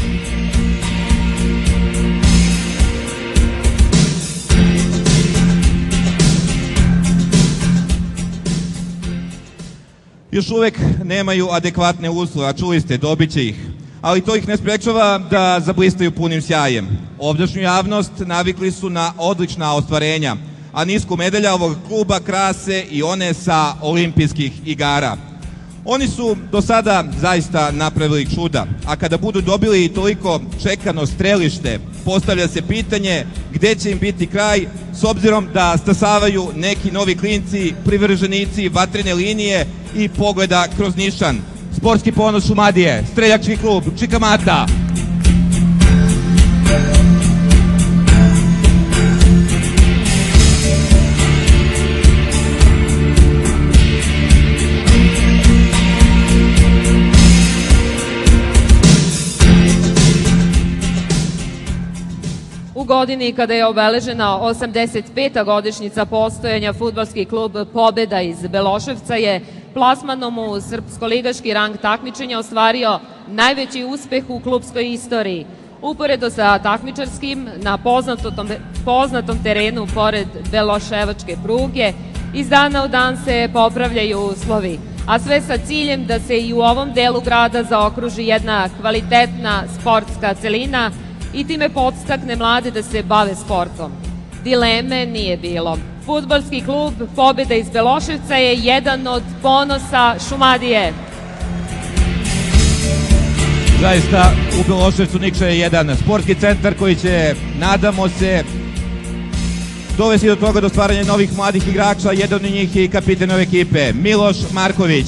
Još uvek nemaju adekvatne uslove, a čuli ste, dobit će ih. Ali to ih ne sprečava da zablistaju punim sjajem. Ovdašnju javnost navikli su na odlična ostvarenja, a nisku medalja ovog kluba krase i one sa olimpijskih igara. Oni su do sada zaista napravili čuda, a kada budu dobili toliko čekano strelište, postavlja se pitanje gde će im biti kraj, s obzirom da stasavaju neki novi klinci, privrženici vatrene linije i pogleda kroz nišan. Sportski ponos Šumadije, streljački klub Čikamata. U godini kada je obeležena 85. godišnjica postojanja fudbalski klub Pobeda iz Beloševca je plasmanom u srpsko-ligaški rang takmičenja ostvario najveći uspeh u klubskoj istoriji. Uporedo sa takmičarskim, na poznatom terenu pored Beloševačke pruge, iz dana u dan se popravljaju uslovi, a sve sa ciljem da se i u ovom delu grada zaokruži jedna kvalitetna sportska celina i time podstakne mlade da se bave sportom. Dileme nije bilo. Fudbalski klub Pobeda iz Beloševca je jedan od ponosa Šumadije. Zaista u Beloševcu Nikša je jedan sportski centar koji će, nadamo se, dovesti do toga do stvaranja novih mladih igrača. Jedan od njih je i kapiten ove ekipe, Miloš Marković.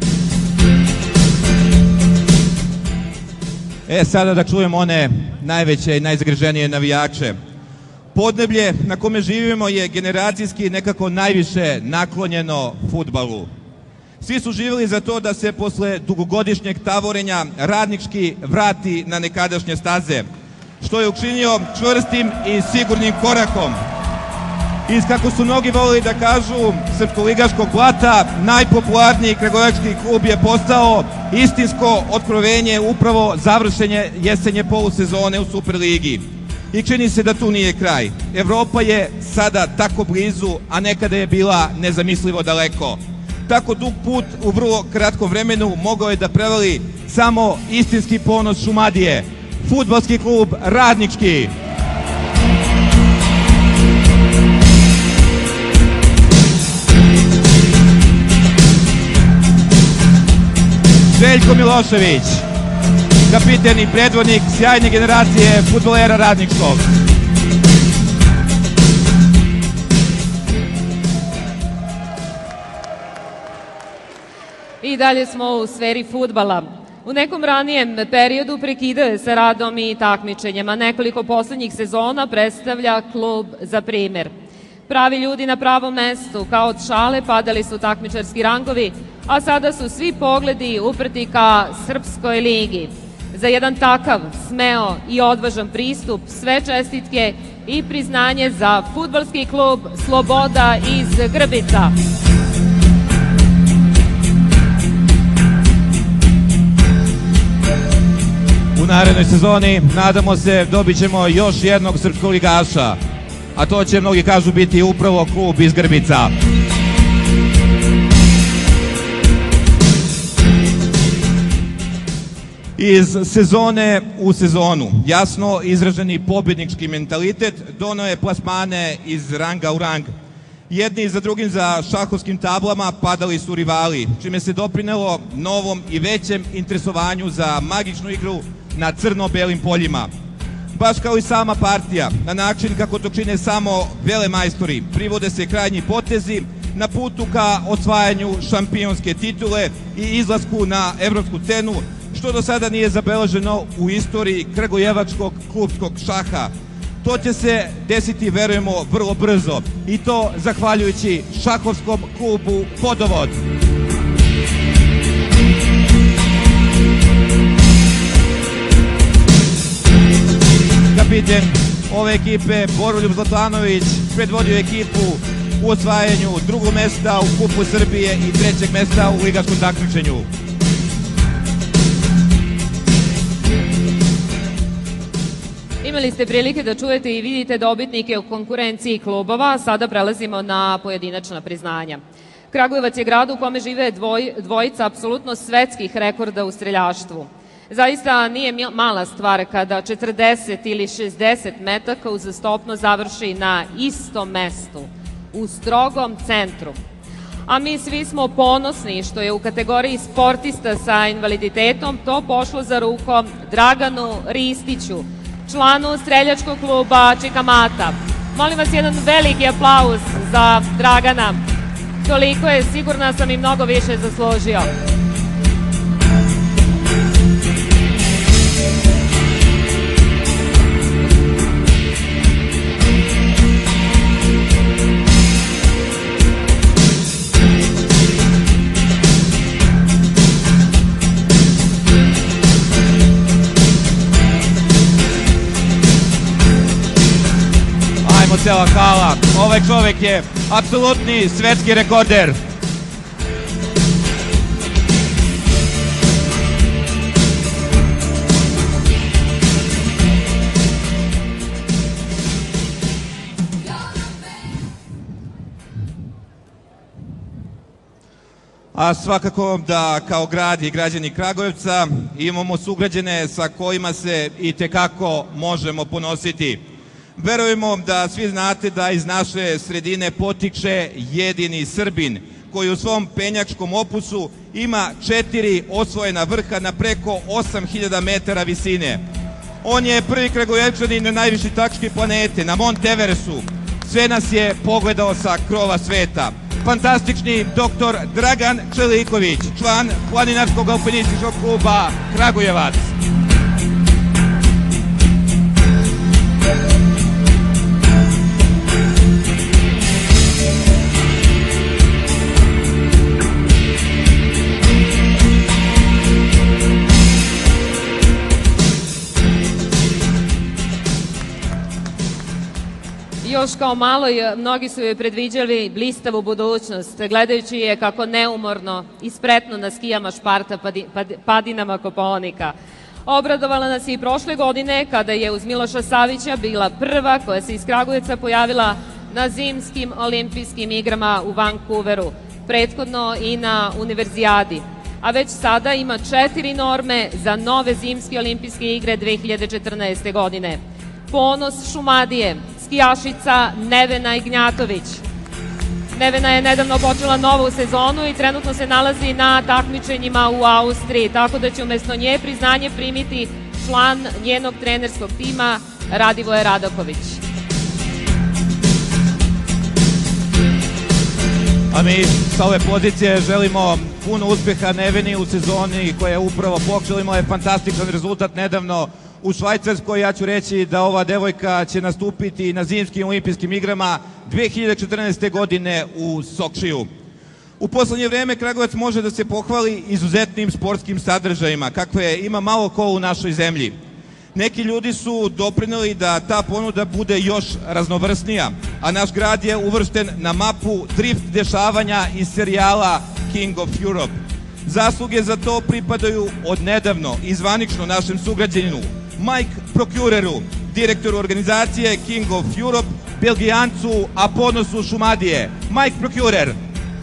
Sada da čujemo one najveće i najzagriženije navijače. Podneblje na kome živimo je generacijski nekako najviše naklonjeno fudbalu. Svi su živjeli za to da se posle dugogodišnjeg tavorenja Radnički vrati na nekadašnje staze, što je učinio čvrstim i sigurnim korakom. Iz, kako su mnogi volili da kažu, srpsko-ligaškog blata, najpopularniji kragujevački klub je postao istinsko otkrovenje upravo završenje jesenje polusezone u Superligi. I čini se da tu nije kraj. Evropa je sada tako blizu, a nekada je bila nezamislivo daleko. Tako dug put u vrlo kratkom vremenu mogao je da prevali samo istinski ponos Šumadije, fudbalski klub Radnički. Željko Milošević, kapiten i predvodnik sjajne generacije fudbalera Radničkog. I dalje smo u sferi fudbala. U nekom ranijem periodu prekidao je sa radom i takmičenjem, a nekoliko poslednjih sezona predstavlja klub za primer. Pravi ljudi na pravom mestu, kao od šale padali su takmičarski rangovi, a sada su svi pogledi uprti ka Srpskoj ligi. Za jedan takav smeo i odvažan pristup sve čestitke i priznanje za fudbalski klub Sloboda iz Grbica. U narednoj sezoni, nadamo se, dobit ćemo još jednog srpskog ligaša, a to će, mnogi kažu, biti upravo klub iz Grbica. Iz sezone u sezonu jasno izraženi pobednički mentalitet doneo je plasmane iz ranga u rang. Jedni za drugim za šahovskim tablama padali su rivali, čime se doprinelo novom i većem interesovanju za magičnu igru na crno-belim poljima. Baš kao i sama partija, na način kako to čine samo velemajstori, privode se krajnji potezi na putu ka osvajanju šampionske titule i izlasku na evropsku scenu, što do sada nije zabeleženo u istoriji kragujevačkog klubskog šaha. To će se desiti, verujemo, vrlo brzo, i to zahvaljujući šahovskom klubu Vodovod. Kapiten ove ekipe, Boroljub Zlatlanović, predvodio ekipu u osvajanju drugog mesta u Kupu Srbije i trećeg mesta u ligaškom takmičenju. Imali ste prilike da čujete i vidite dobitnike u konkurenciji klubova, sada prelazimo na pojedinačna priznanja. Kragujevac je grad u kome žive dvojica apsolutno svetskih rekorda u streljaštvu. Zaista nije mala stvar kada 40 ili 60 metaka uzastopno završi na istom mestu, u strogom centru. A mi svi smo ponosni što je u kategoriji sportista sa invaliditetom to pošlo za rukom Draganu Ristiću, članu streljačkog kluba Čikamata. Molim vas jedan veliki aplauz za Dragana. Toliko je, sigurna sam, i mnogo više zaslužio. Cela hala. Ovaj čovek je apsolutni svetski rekorder. A svakako da kao grad i građani Kragujevca imamo sugrađane sa kojima se i tekako možemo ponositi. Verujemo da svi znate da iz naše sredine potiče jedini Srbin koji u svom penjačkom opusu ima 4 osvojena vrha na preko 8000 metara visine. On je prvi Kragujevčanin na najvišoj tački planete, na Mont Everestu. Sve nas je pogledao sa krova sveta. Fantastični doktor Dragan Čeliković, član Planinarskog alpinističkog kluba Kragujevac. Još kao maloj, mnogi su joj predviđali blistavu budućnost, gledajući je kako neumorno i spretno na skijama šparta padinama Kopaonika. Obradovala nas je i prošle godine kada je uz Miloša Savića bila prva koja se iz Kragujevca pojavila na zimskim olimpijskim igrama u Vancouveru, prethodno i na Univerzijadi. A već sada ima 4 norme za nove zimske olimpijske igre 2014. godine. Ponos Šumadije, skijašica Nevena Ignjatović. Nevena je nedavno počela novu sezonu i trenutno se nalazi na takmičenjima u Austriji, tako da će umesto nje priznanje primiti član njenog trenerskog tima Radivoje Radaković. A mi sa ove pozicije želimo puno uspeha Neveni u sezoni koja je upravo počela. Imala je fantastičan rezultat nedavno u Švajcarskoj. Ja ću reći da ova devojka će nastupiti na zimskim olimpijskim igrama 2014. godine u Sokšiju. U poslednje vreme Kragujevac može da se pohvali izuzetnim sportskim sadržajima, kakve ima malo ko u našoj zemlji. Neki ljudi su doprineli da ta ponuda bude još raznovrsnija, a naš grad je uvršten na mapu drift dešavanja iz serijala King of Europe. Zasluge za to pripadaju odnedavno i zvanično našem sugrađaninu Mike Procureru, direktoru organizacije King of Europe, Belgijancu, a ponosu Šumadije. Mike Procurer.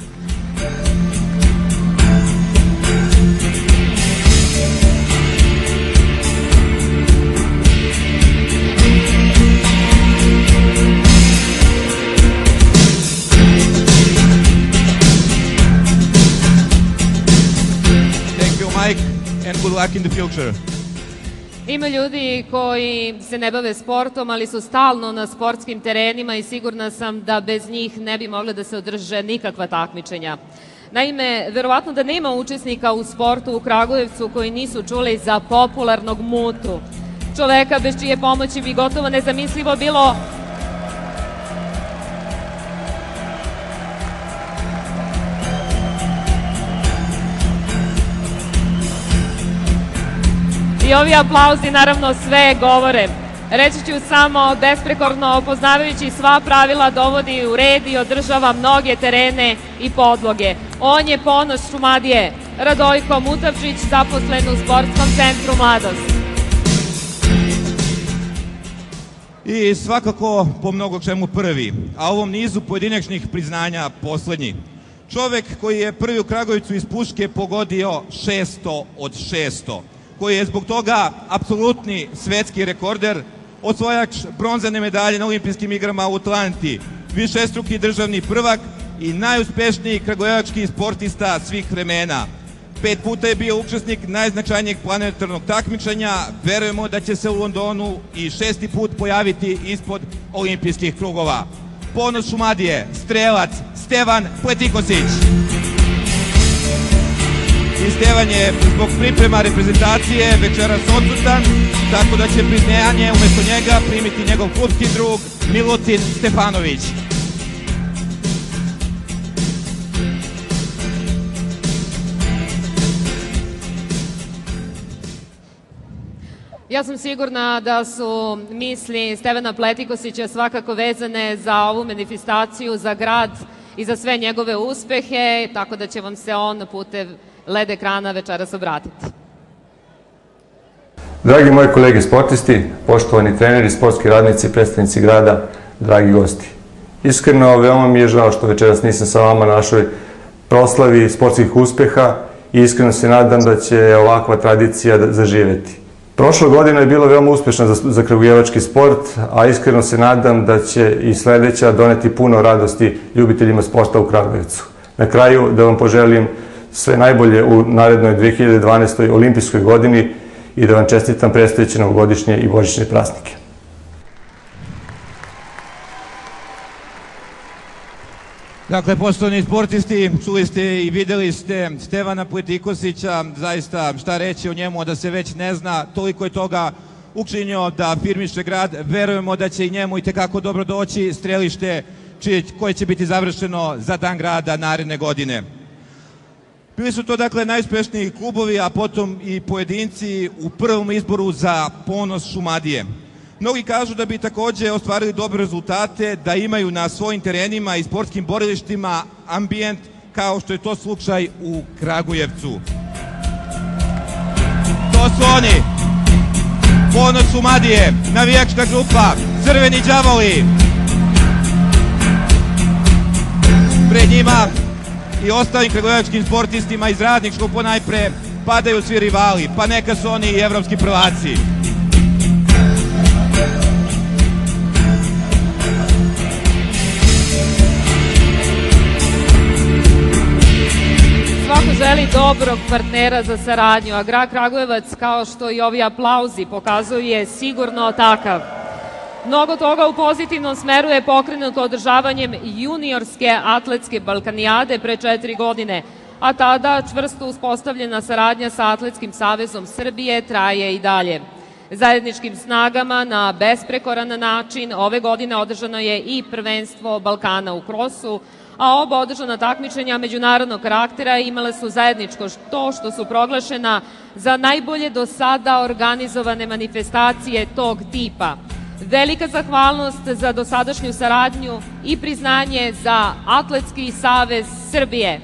Thank you, Mike, and good luck in the future. Ima ljudi koji se ne bave sportom, ali su stalno na sportskim terenima i sigurna sam da bez njih ne bi mogla da se održe nikakva takmičenja. Naime, verovatno da nema učesnika u sportu u Kragujevcu koji nisu čuli za popularnog Mutu. Čoveka bez čije pomoći bi gotovo nezamislivo bilo i ovi aplauzi naravno sve govore. Reći ću samo, besprekorno poznavajući sva pravila, dovodi u red i održava mnoge terene i podloge. On je ponos Šumadije, Radojko Mutavčić, zaposlen u Sportskom centru Mladost. I svakako po mnogo čemu prvi, a ovom nizu pojedinačnih priznanja poslednji. Čovek koji je prvi u Kragujevcu iz puške pogodio 600 od 600. Koji je zbog toga apsolutni svetski rekorder, osvajač bronzane medalje na olimpijskim igrama u Atlanti, višestruki državni prvak i najuspešniji kragujevački sportista svih vremena. 5 puta je bio učesnik najznačajnijeg planetarnog takmičenja. Verujemo da će se u Londonu i 6. put pojaviti ispod olimpijskih krugova. Ponos Šumadije, strelac Stevan Pletikosić. I Stevan je zbog priprema reprezentacije večeras odsutan, tako da će priznanje umesto njega primiti njegov klubski drug Milutin Stefanović. Ja sam sigurna da su misli Stevana Pletikosića svakako vezane za ovu manifestaciju, za grad i za sve njegove uspehe, tako da će vam se on putem LED ekrana večeras obratiti. Dragi moji kolege sportisti, poštovani treneri, sportski radnici, predstavnici grada, dragi gosti. Iskreno, veoma mi je žao što večeras nisam sa vama na našoj proslavi sportskih uspeha i iskreno se nadam da će ovakva tradicija zaživeti. Prošla godina je bila veoma uspešna za kragujevački sport, a iskreno se nadam da će i sledeća doneti puno radosti ljubiteljima sporta u Kragujevcu. Na kraju da vam poželim sve najbolje u narednoj 2012. olimpijskoj godini i da vam čestitam predstojeće novogodišnje i božićne praznike. Dakle, poštovani sportisti, čuli ste i videli ste Stevana Pletikosića, zaista šta reći o njemu da se već ne zna, toliko je toga učinio da afirmiše grad, verujemo da će i njemu i tekako dobro doći strelište koje će biti završeno za Dan grada naredne godine. Bili su to dakle najuspešniji klubovi, a potom i pojedinci u prvom izboru za Ponos Šumadije. Mnogi kažu da bi takođe ostvarili dobre rezultate, da imaju na svojim terenima i sportskim borilištima ambijent kao što je to slučaj u Kragujevcu. To su oni, Ponos Šumadije, navijačka grupa Crveni đavoli. Pred njima i ostalim kragujevačkim sportistima iz radničkog ponajpre padaju svi rivali, pa neka su oni i evropski prvaci. Svako želi dobrog partnera za saradnju, a grad Kragujevac, kao što i ovi aplauzi pokazuju, je sigurno takav. Mnogo toga u pozitivnom smeru je pokrenuto održavanjem juniorske atletske balkanijade pre 4 godine, a tada čvrsto uspostavljena saradnja sa Atletskim savezom Srbije traje i dalje. Zajedničkim snagama na besprekoran način ove godine održano je i prvenstvo Balkana u krosu, a oba održana takmičenja međunarodnog karaktera imale su zajedničko to što su proglašena za najbolje do sada organizovane manifestacije tog tipa. Velika zahvalnost za dosadašnju saradnju i priznanje za Atletski savez Srbije.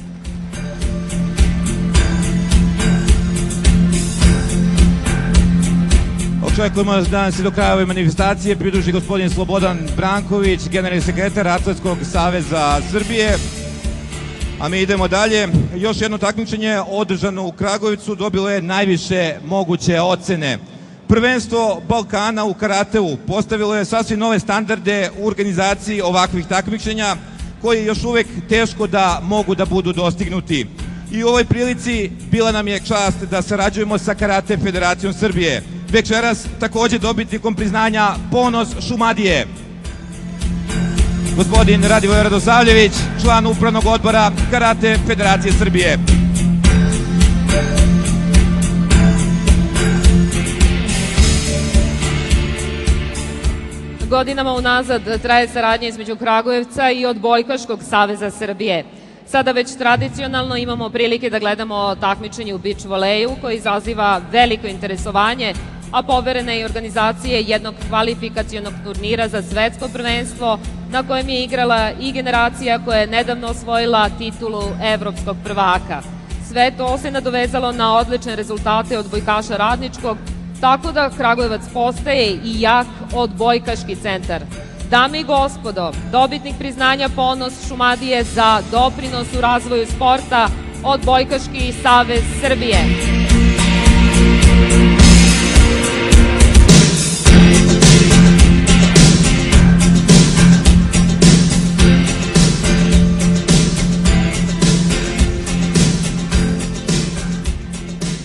Očekujemo da se do kraja ove manifestacije pridruži gospodin Slobodan Branković, generalni sekretar Atletskog saveza Srbije. A mi idemo dalje. Još jedno takmičenje održano u Kragujevcu dobilo je najviše moguće ocene. Prvenstvo Balkana u karateu postavilo je sasvim nove standarde u organizaciji ovakvih takmičenja koji još uvek teško da mogu da budu dostignuti. I u ovoj prilici bila nam je čast da sarađujemo sa Karate Federacijom Srbije. Večeras takođe dobitnikom priznanja Ponos Šumadije. Gospodin Radivoj Radosavljević, član Upravnog odbora Karate Federacije Srbije. Godinama unazad traje saradnja između Kragujevca i Odbojkaškog saveza Srbije. Sada već tradicionalno imamo prilike da gledamo takmičenje u beach voleju koji izaziva veliko interesovanje, a poverena je i organizacije jednog kvalifikacionog turnira za svetsko prvenstvo na kojem je igrala i generacija koja je nedavno osvojila titulu evropskog prvaka. Sve to se nadovezalo na odlične rezultate odbojkaša radničkog, tako da Kragujevac postaje i jak odbojkaški centar. Dame i gospodo, dobitnik priznanja Ponos Šumadije za doprinos u razvoju sporta, Odbojkaški savez Srbije.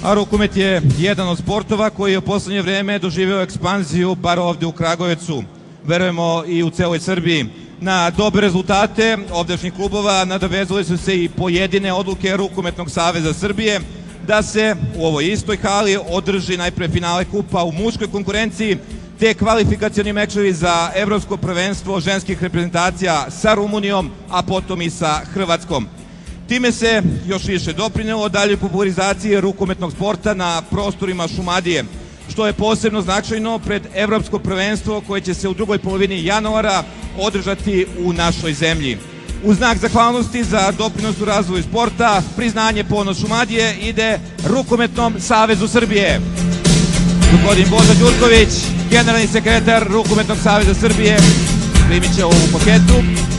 A rukomet je jedan od sportova koji je u poslednje vreme doživeo ekspanziju, bar ovde u Kragujevcu, verujemo i u celoj Srbiji. Na dobre rezultate ovdašnjih klubova nadovezale su se i pojedine odluke Rukometnog saveza Srbije da se u ovoj istoj hali održi najpre finale kupa u muškoj konkurenciji, te kvalifikacioni mečevi za evropsko prvenstvo ženskih reprezentacija sa Rumunijom, a potom i sa Hrvatskom. Time se još više doprinelo daljoj popularizaciji rukometnog sporta na prostorima Šumadije, što je posebno značajno pred evropsko prvenstvo koje će se u drugoj polovini januara održati u našoj zemlji. U znak zahvalnosti za doprinos u razvoju sporta, priznanje Ponos Šumadije ide Rukometnom savezu Srbije. Gospodin Boža Đurković, generalni sekretar Rukometnog saveza Srbije, primit će ovu paketu.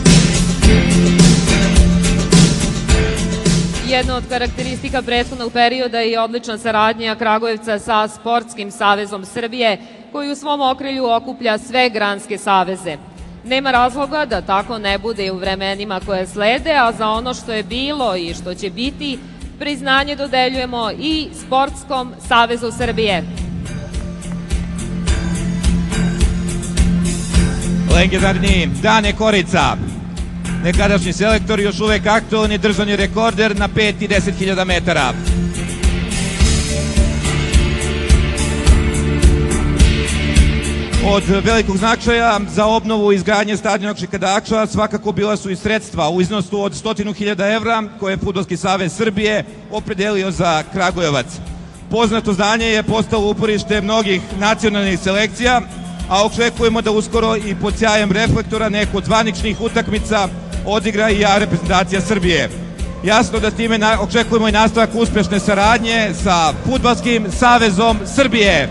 Jedna od karakteristika prethodnog perioda je odlična saradnja Kragujevca sa Sportskim savezom Srbije, koji u svom okrilju okuplja sve granske saveze. Nema razloga da tako ne bude i u vremenima koje slede, a za ono što je bilo i što će biti, priznanje dodeljujemo i Sportskom savezu Srbije. Legendarni Dane Korica, nekadašnji selektor, još uvek aktualni državni rekorder na 5 i 10 hiljada metara. Od velikog značaja za obnovu i izgradnje stadiona Čikadača svakako bila su i sredstva u iznosu od 100.000 evra koje je Fudbalski savez Srbije opredelio za Kragujevac. Poznato zdanje je postalo uporište mnogih nacionalnih selekcija, a očekujemo da uskoro i pod sjajem reflektora neku od zvaničnih utakmica odigra i reprezentacija Srbije. Jasno da s time očekujemo i nastavak uspešne saradnje sa Fudbalskim savezom Srbije.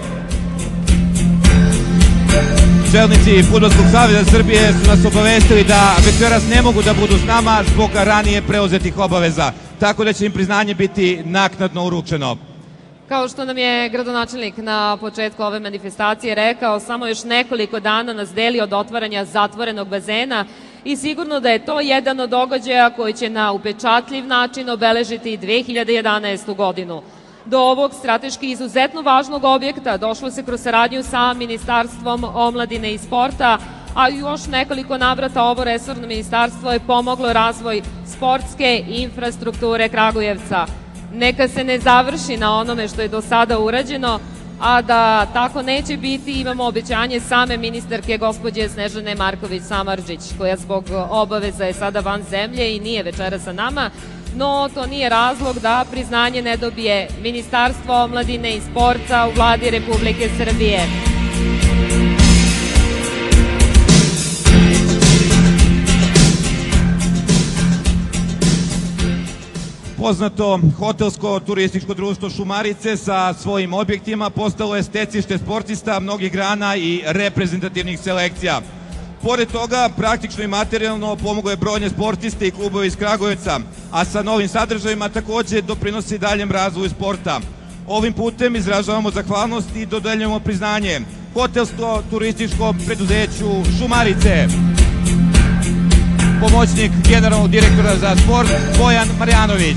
Čelnici Fudbalskog saveza Srbije su nas obavestili da večeras ne mogu da budu s nama zbog ranije preuzetih obaveza, tako da će im priznanje biti naknadno uručeno. Kao što nam je gradonačelnik na početku ove manifestacije rekao, samo još nekoliko dana nas deli od otvaranja zatvorenog bazena i sigurno da je to jedan od događaja koji će na upečatljiv način obeležiti 2011. godinu. Do ovog strateški izuzetno važnog objekta došlo se kroz saradnju sa Ministarstvom omladine i sporta, a još nekoliko navrata ovo resorno ministarstvo je pomoglo razvoj sportske infrastrukture Kragujevca. Neka se ne završi na onome što je do sada urađeno, a da tako neće biti, imamo obećanje same ministarke gospođe Snežane Marković Samardžić, koja zbog obaveza je sada van zemlje i nije večera sa nama, no to nije razlog da priznanje ne dobije Ministarstvo omladine i sporta u vladi Republike Srbije. Poznato hotelsko-turističko društvo Šumarice sa svojim objektima postalo je stecište sportista mnogih grana i reprezentativnih selekcija. Pored toga, praktično i materijalno pomoglo je brojne sportiste i klubove iz Kragujevca, a sa novim sadržajima takođe doprinosi daljem razvoju sporta. Ovim putem izražavamo zahvalnost i dodeljujemo priznanje hotelsko-turističkom preduzeću Šumarice. Pomoćnik generalnog direktora za sport Bojan Marjanović.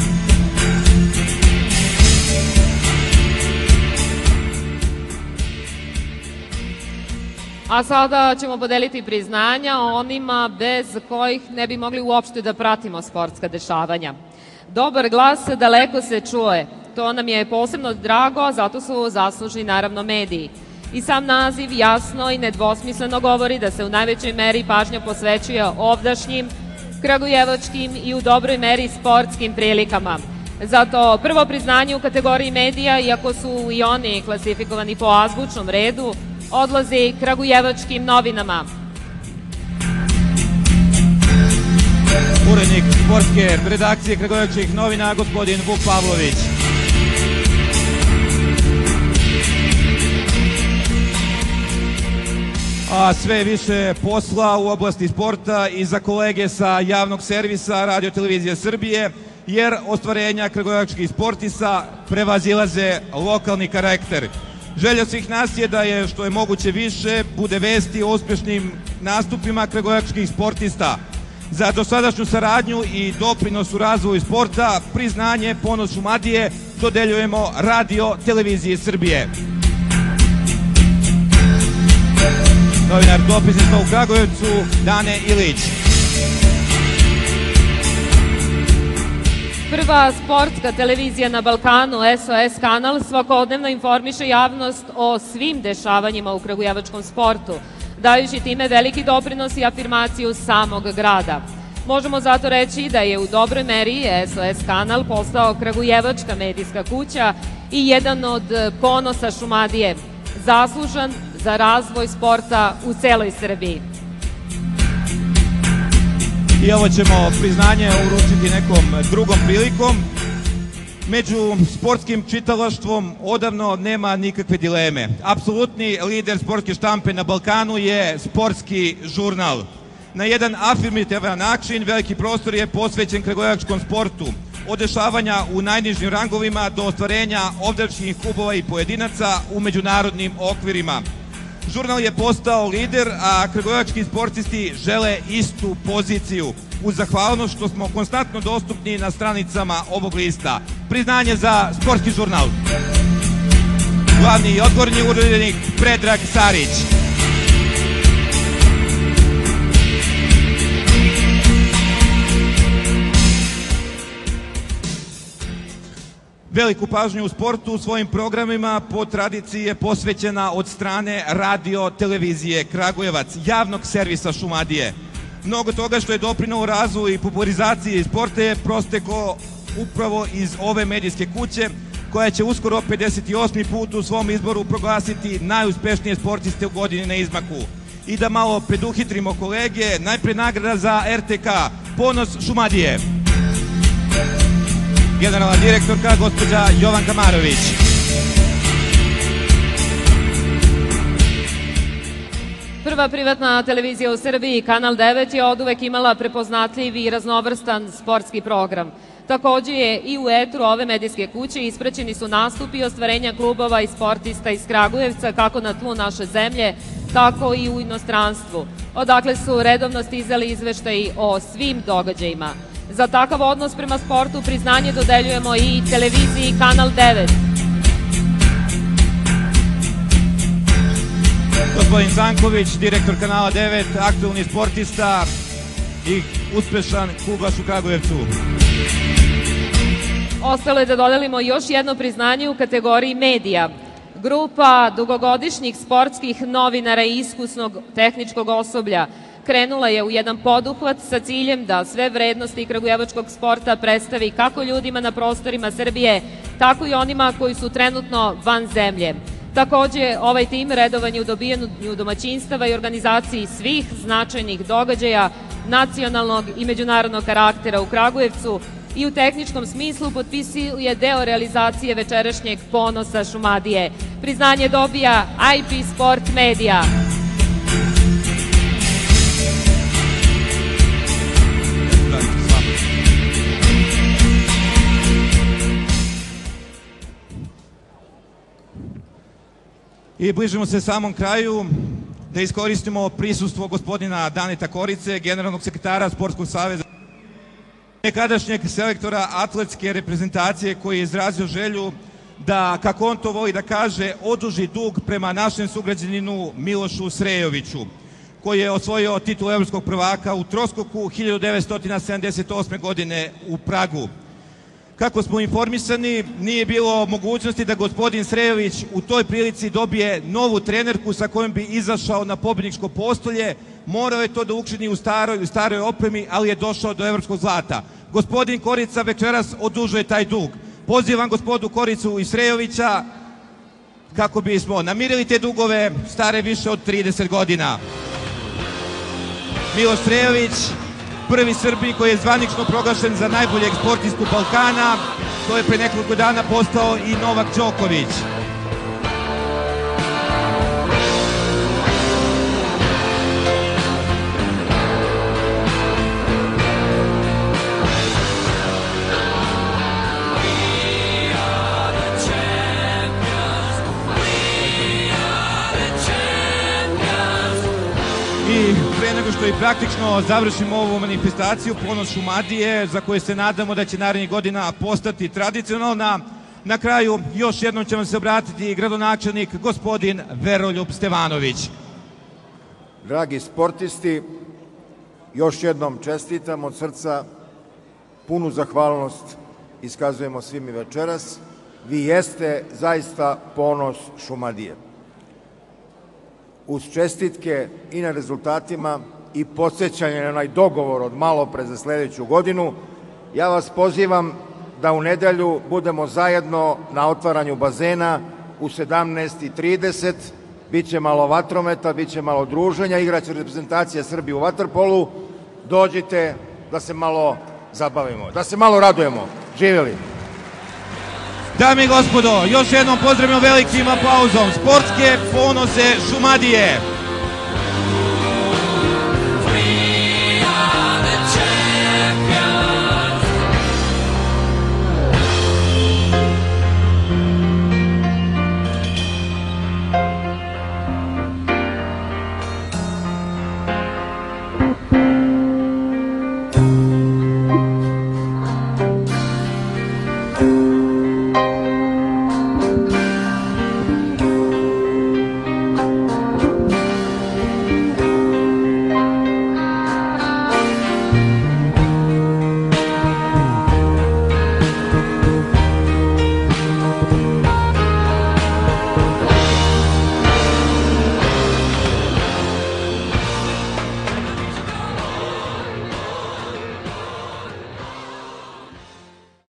A sada ćemo podeliti priznanja onima bez kojih ne bi mogli uopšte da pratimo sportska dešavanja. Dobar glas daleko se čuje. To nam je posebno drago, zato su zaslužni naravno mediji. I sam naziv jasno i nedvosmisleno govori da se u najvećoj meri pažnja posvećuje ovdašnjim, kragujevačkim i u dobroj meri sportskim prilikama. Zato prvo priznanje u kategoriji medija, iako su i oni klasifikovani po azbučnom redu, odlazi kragujevačkim novinama. Urednik sportske redakcije kragujevačkih novina, gospodin Vuk Pavlović. A sve više posla u oblasti sporta i za kolege sa javnog servisa Radio Televizije Srbije, jer ostvarenja kragujevačkih sportista prevazilaze lokalni karakter. Želja svih nas je da je što je moguće više bude vesti o uspešnim nastupima kragujevačkih sportista. Za dosadašnju saradnju i doprinos u razvoju sporta priznanje Ponos Šumadije dodeljujemo Radio Televiziji Srbije. Novinar dopisništva u Kragujevcu, Dane Ilić. Prva sportska televizija na Balkanu, SOS kanal, svakodnevno informiše javnost o svim dešavanjima u kragujevačkom sportu, dajući time veliki doprinos i afirmaciju samog grada. Možemo zato reći da je u dobroj meri SOS kanal postao kragujevačka medijska kuća i jedan od ponosa Šumadije, zaslužan za razvoj sporta u celoj Srbiji. I ovo ćemo priznanje uručiti nekom drugom prilikom. Među sportskim čitalaštvom odavno nema nikakve dileme. Apsolutni lider sportske štampe na Balkanu je sportski žurnal. Na jedan afirmativan način veliki prostor je posvećen kragujevačkom sportu. Od dešavanja u najnižim rangovima do ostvarenja ovdašnjih klubova i pojedinaca u međunarodnim okvirima. Žurnal je postao lider, a kragujevački sportisti žele istu poziciju. Uz zahvalnost što smo konstantno dostupni na stranicama ovog lista. Priznanje za sportski žurnal. Glavni i odgovorni urednik Predrag Sarić. Veliku pažnju u sportu u svojim programima po tradiciji je posvećena od strane Radio Televizije Kragujevac, javnog servisa Šumadije. Mnogo toga što je doprinelo razvoju i popularizaciji sporta je prosteklo upravo iz ove medijske kuće, koja će uskoro 58. put u svom izboru proglasiti najuspešnije sportiste u godini na izmaku. I da malo preduhitrimo kolege, najpre nagrada za RTK, Ponos Šumadije. Generalna direktorka, gospođa Jovanka Marović. Prva privatna televizija u Srbiji, Kanal 9, je oduvek imala prepoznatljiv i raznovrstan sportski program. Takođe je i u etru ove medijske kuće ispraćeni su nastupi ostvarenja klubova i sportista iz Kragujevca, kako na tlu naše zemlje, tako i u inostranstvu, odakle su redovno stizali izveštaji o svim događajima. Za takav odnos prema sportu priznanje dodeljujemo i televiziji Kanal 9. Gospodin Sanković, direktor Kanala 9, aktualni sportista i uspešan klubaš u Kragujevcu. Ostalo je da dodelimo još jedno priznanje u kategoriji medija. Grupa dugogodišnjih sportskih novinara i iskusnog tehničkog osoblja krenula je u jedan poduhvat sa ciljem da sve vrednosti kragujevačkog sporta predstavi kako ljudima na prostorima Srbije, tako i onima koji su trenutno van zemlje. Takođe, ovaj tim redovan je u dobijanju domaćinstava i organizaciji svih značajnih događaja nacionalnog i međunarodnog karaktera u Kragujevcu i u tehničkom smislu potpisuje deo realizacije večerašnjeg Ponosa Šumadije. Priznanje dobija IP Sport Media. I bližimo se samom kraju, da iskoristimo prisustvo gospodina Daneta Korice, generalnog sekretara Sportskog saveza, nekadašnjeg selektora atletske reprezentacije, koji je izrazio želju da, kako on to voli da kaže, oduži dug prema našem sugrađaninu Milošu Srejoviću, koji je osvojio titul evropskog prvaka u Troskoku 1978. godine u Pragu. Kako smo informisani, nije bilo mogućnosti da gospodin Srejović u toj prilici dobije novu trenerku sa kojom bi izašao na pobedničko postolje. Morao je to da učini u staroj opremi, ali je došao do evropskog zlata. Gospodin Korica večeras odužuje taj dug. Pozivam gospodu Koricu i Srejovića kako bismo namirili te dugove stare više od 30 godina. Miloš Srejović, prvi Srbin koji je zvanično proglašen za najboljeg sportistu Balkana, to je pre nekoliko dana postao i Novak Đoković. Pre nego što i praktično završimo ovu manifestaciju Ponos Šumadije, za koju se nadamo da će narednih godina postati tradicionalna, Na kraju, još jednom će vam se obratiti gradonačelnik gospodin Veroljub Stevanović. Dragi sportisti, još jednom čestitam od srca, punu zahvalnost iskazujemo svi mi večeras. Vi jeste zaista ponos Šumadije. Uz čestitke i na rezultatima i podsjećanje na onaj dogovor od malo pre za sledeću godinu, ja vas pozivam da u nedelju budemo zajedno na otvaranju bazena u 17:30. Biće malo vatrometa, biće malo druženja, igraće reprezentacija Srbije u vaterpolu. Dođite da se malo zabavimo, da se malo radujemo. Živjeli! Dame i gospodo, još jednom pozdravimo velikim aplauzom sportske ponose Šumadije.